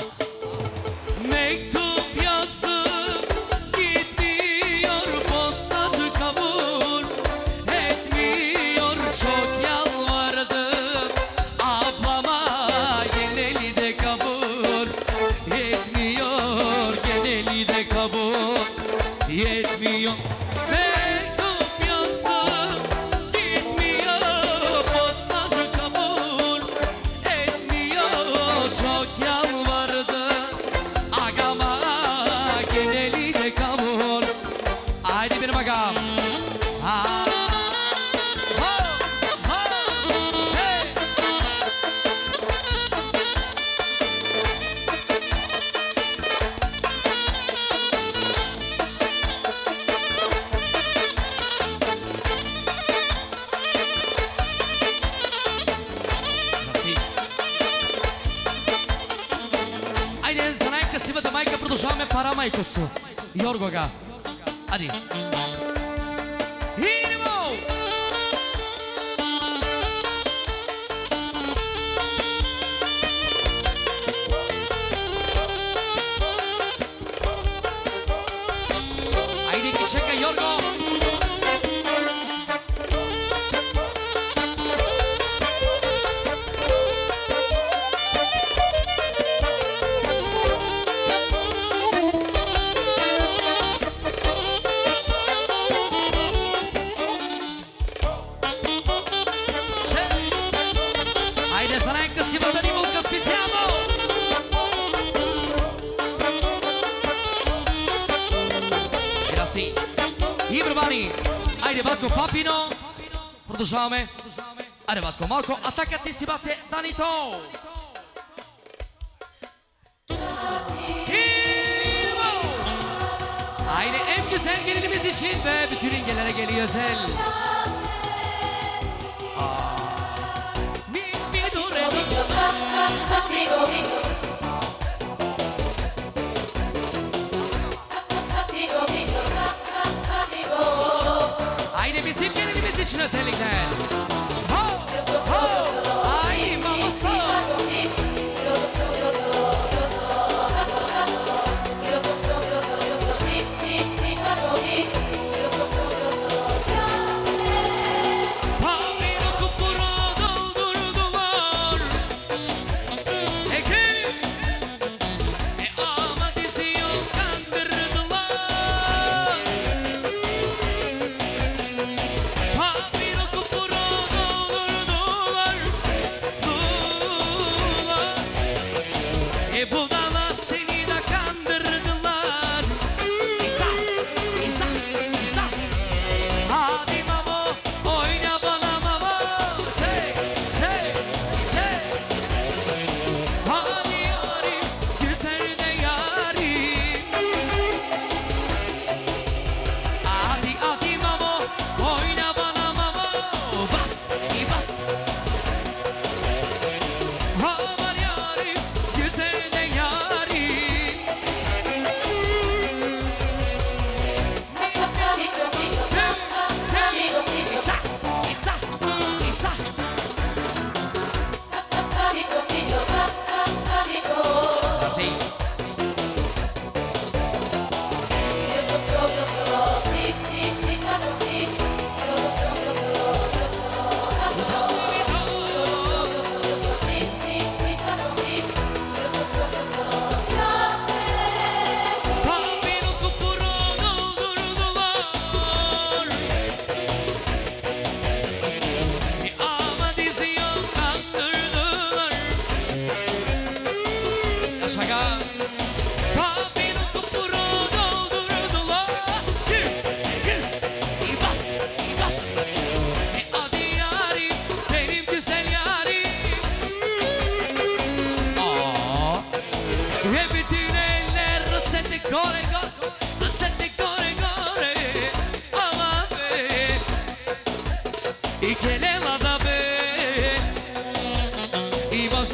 Mektup yazdım gitmiyor, postacı kabul etmiyor. Çok yalvardım ablama, geneli de kabul etmiyor, geneli de kabul etmiyor. Majkosu, Jorgo ga. Adi. Idemo! Ajde ki čeka Jorgo. И бърбани, айде батко Папино, продължаваме, айде батко малко, атакът ти си бате Данито. Aynen en güzel gelinimiz için ve bütün ingellere geliyor özel. Aynen bizim gelinimiz için özellikle. Ho ho ay mamasa. Papiro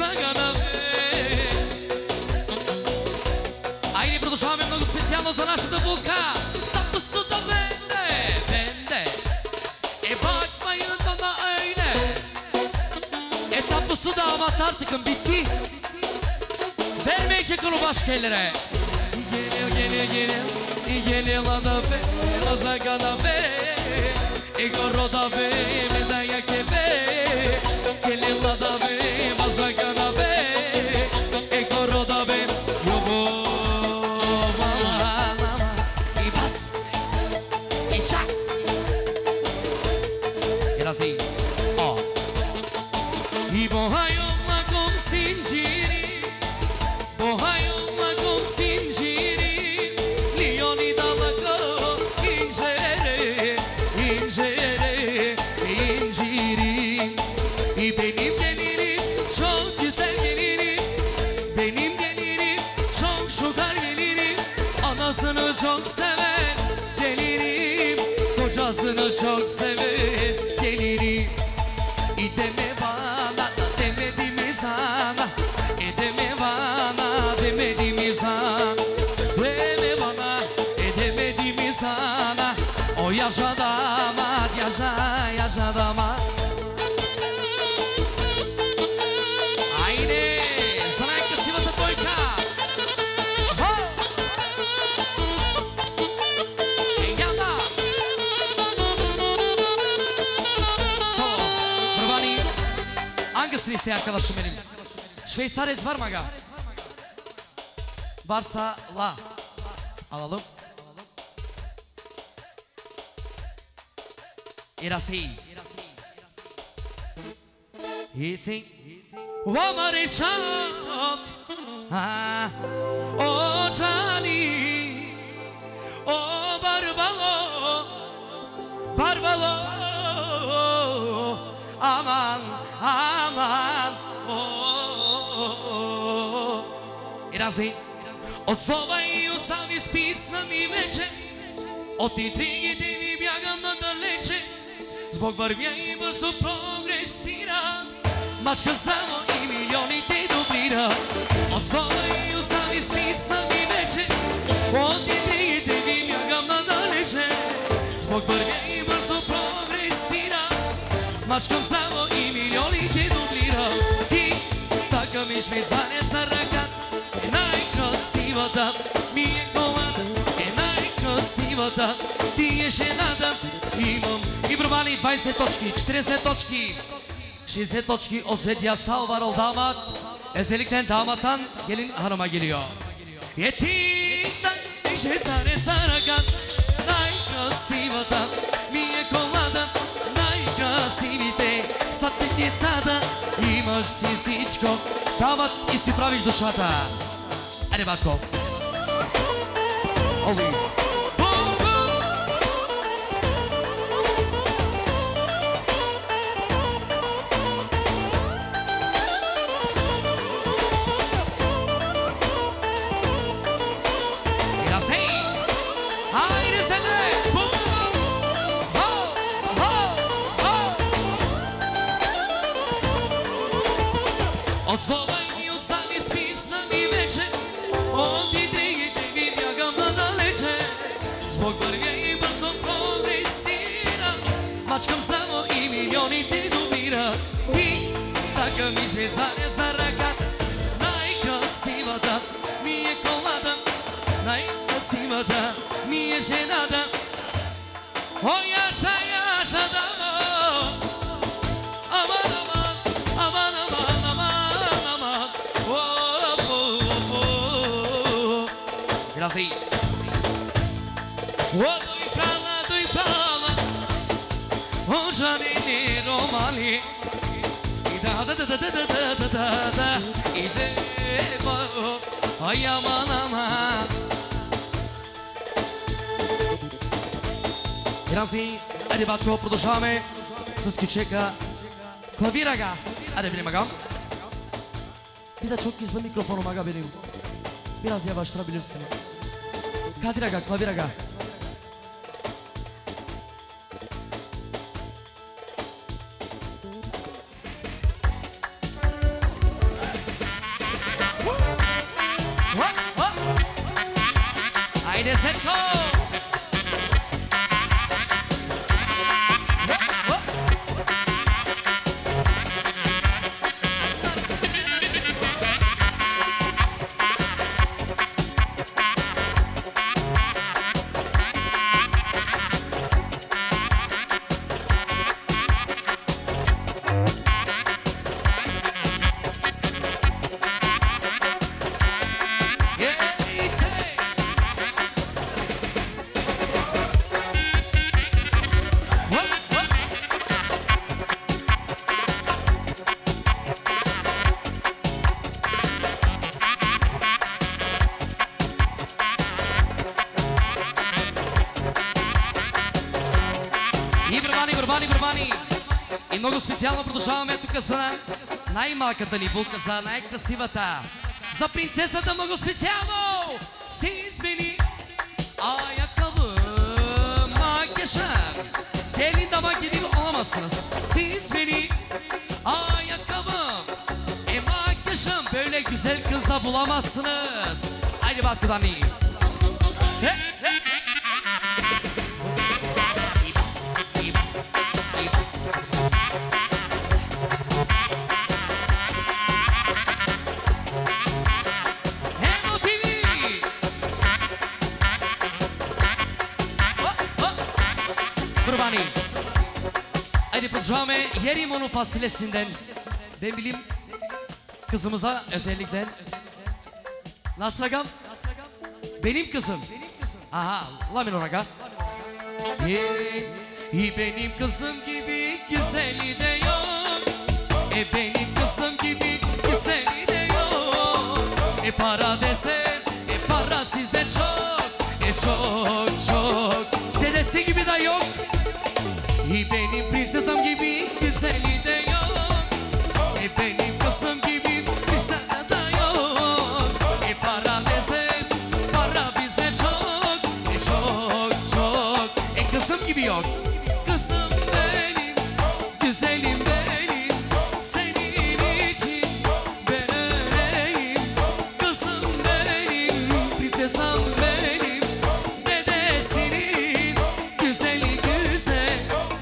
Мазагана бе. Айде продължаваме много специално за нашата булка. Тапусута бенде, бенде. Бак майната на айне. Тапусута аватар към битки. Vermeyecek onu başka ellere. Geliyor da be, mazagana be, egoro da be, medaya kebe. Geliyor da be, mazagana be, egoro da be, yobo mama, ibas, içak. Biraz iyi. Oh. İbo hayomla kom sinciri. Ohayolma kom sinciri, Leoni dalako incere, incere, inciri. Benim gelinim çok güzel gelinim, benim gelinim çok şoker gelinim. Anasını çok sever gelinim, kocasını çok sever gelinim. İdeme bana, demedim sana, edeme bana. Demediğimi sana, deme bana, edemediğimi sana. O yaşa damat, yaşa damat. Ayne, sana красивата койка. Яда. Соло, Бърбани, Ангасını iste arkadaşım benim. Şveytsarez var mı aga? Varsa la alalım. Irasi. Hitsin. Vamarishov. Ah, o Jani. O Barbalo. Barbalo. Aman, aman. Oh. Irasi. Отзовай остави с писна ми вече, от интригите ви бягам надалече. С Бог вървя и бързо прогресира, мачка здраво и милионите дублира. Отзовай остави с писна ми вече, от интригите ви бягам надалече. С Бог вървя и бързо прогресира, мачкам здраво и милионите дублира. И така ми швейцаря за ръката, най-красивата ми е колата, най-красивата ти е жената. Имам и пробали 20 точки, 40 точки, 60 точки от Zedya Salvarol damat. Ezelikten damattan gelin hanıma geliyor. Yetikten şezare sarakat, най-красивата ми е колата, най-красивите са те децата. Имаш си всичко, дават и си правиш душата. Айде, батко. Оли. Айде, седе! Отзовай и остави с писна ми вече, от интригите ви бягам надалече. С Бог вървя и бързо прогресира, мачкам здраво и милионите добира. И така ми швейцаря за ръката, най-красивата ми е колата, най-красивата ми е жената. О, яша, яша, дама! Аман, аман, аман, аман, аман, аман. Grazie. Oh, doi prava. Oh, Gianni Romali. Da da da da da da da da. Ide ba. Ay aman aman. Grazie. Айде, батко, продължаваме с кичека клавирага. Айде, били магам. Bir de çok gizli mikrofonum aga benim. Biraz yavaştırabilirsiniz. Kadir aga, klavir aga. Haydi Zetko. И много специално продължаваме тук за най-малката ни булка, за най-красивата. За принцесата много специално се измени ayakkabı makyajım. Gelin damak gibi olamazsınız. Siz beni ayakkabım makyajım böyle güzel kız da bulamazsınız. Haydi bak buradan iyi. Hadi продължаваме Yerimonu fasilesinden. Ben bileyim kızımıza özellikle. Nasıl agam? Benim kızım. Aha, lamin oraga. Benim kızım gibi güzeli de yok. Benim kızım gibi güzeli de yok. Para desen, para sizde çok. Çok çok. Dedesi gibi de yok. Benim prensesam gibi güzeli de yok. Benim kızım gibi güzeli de yok. Para desem para bizde çok. Çok çok. Kızım gibi yok. Kızım benim, güzelim benim. Senin için ben öleyim. Kızım benim, prensesam benim. Dedesinin güzeli güzel.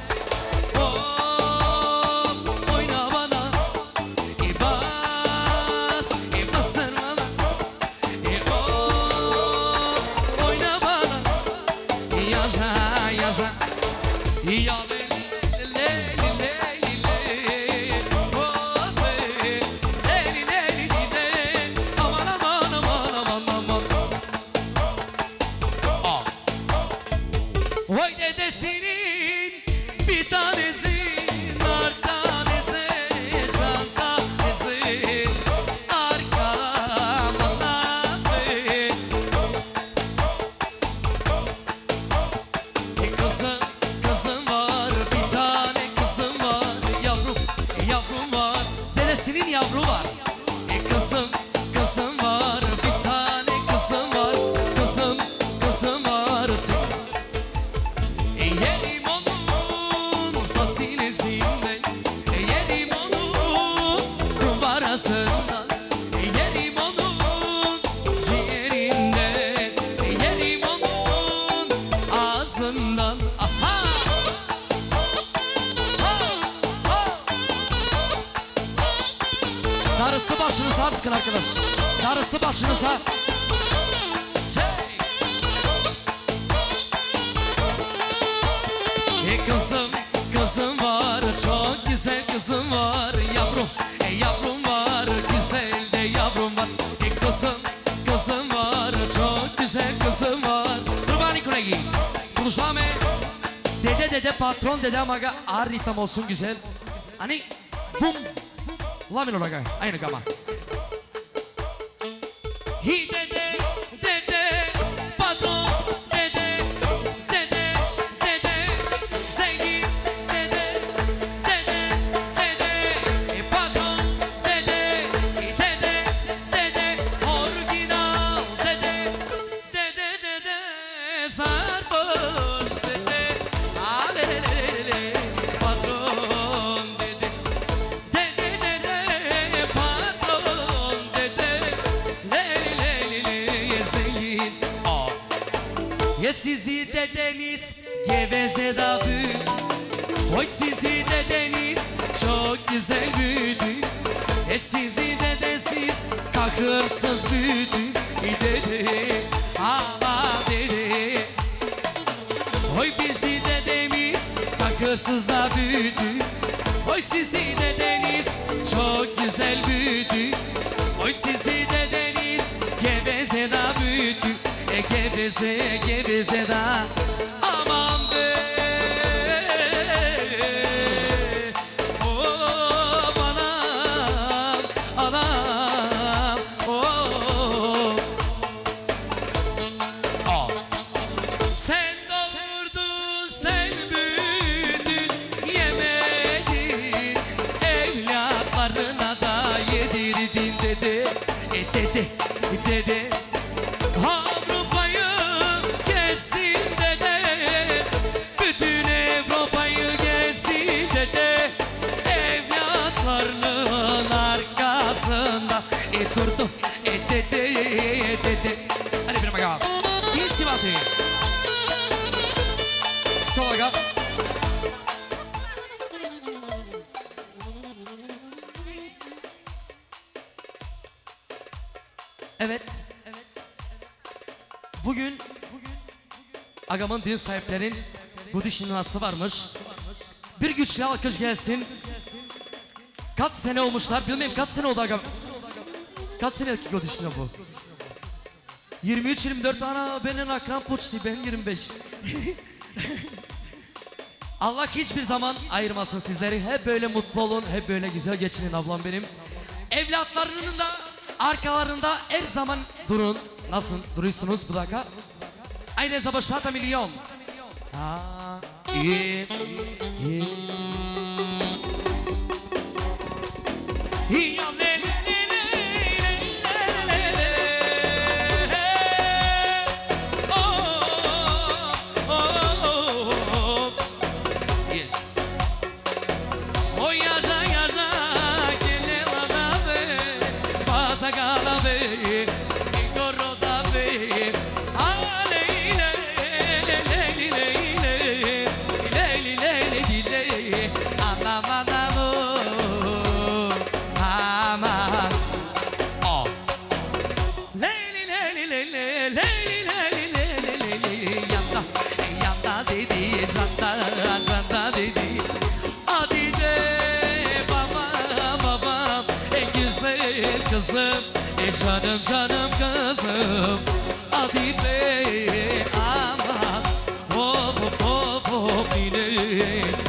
Vay dedesinin bir tanesi, nar tanesi, can tanesi, arkamdan kızım var, bir tane kızım var, yavrum var, dedesinin yavru var. Kızım var, bir tane kızım var, kızım var. Yerim onun fasilesinden, yerim onun kumbarasından, yerim onun ciğerinden, yerim onun ağzından. Aha! Darısı başınıza artık arkadaş, darısı başınıza. Kızım var, çok güzel kızım var, yavrum var, güzel de yavrum var. Kızım var, çok güzel kızım var. Kurbani kuregi, konuşame. Dede patron dede amaga ağır ritam olsun güzel. Hani bum, lamin olaga, aynı gama. Hi dede patron. sizi de deniz Geveze'de büyüdü. Oy sizi de deniz çok güzel büyüdü. Sizi de siz kakırsız büyüdü. Dede, ama dede. Oy bizi de deniz kakırsız da büyüdü. Oy sizi de deniz çok güzel büyüdü. Oy sizi de deniz Geveze'de büyüdü. Geveze, Geveze'de aman be. Oh anam, anam, oh. Oh. Sen doğurdun, sen büyüdün, yemedin, evlatlarına da yedirdin dede, dede, dede. Avrupa'yı gezdin dede, bütün Avrupa'yı gezdin dede, evlatlarının arkasında durdu, dede, dede. Hadi bir bakalım. İyisi batı. Sola. Evet. Bugün agamın düğün sahiplerinin bu dişinası varmış. Bir güçlü alkış gelsin. Kaç sene olmuşlar bilmem kaç sene oldu agam. Kaç senelik o dişine bu? 23-24 ana benim akran poçti ben 25. Allah hiçbir zaman ayırmasın sizleri. Hep böyle mutlu olun, hep böyle güzel geçinin ablam benim. Evlatlarının da arkalarında her zaman durun. Nasıl duruyorsunuz bu dakika? Aynı zamanda milyon. İyi. Kızım, canım canım kızım, hadi be aman, hop hop hop hop yine.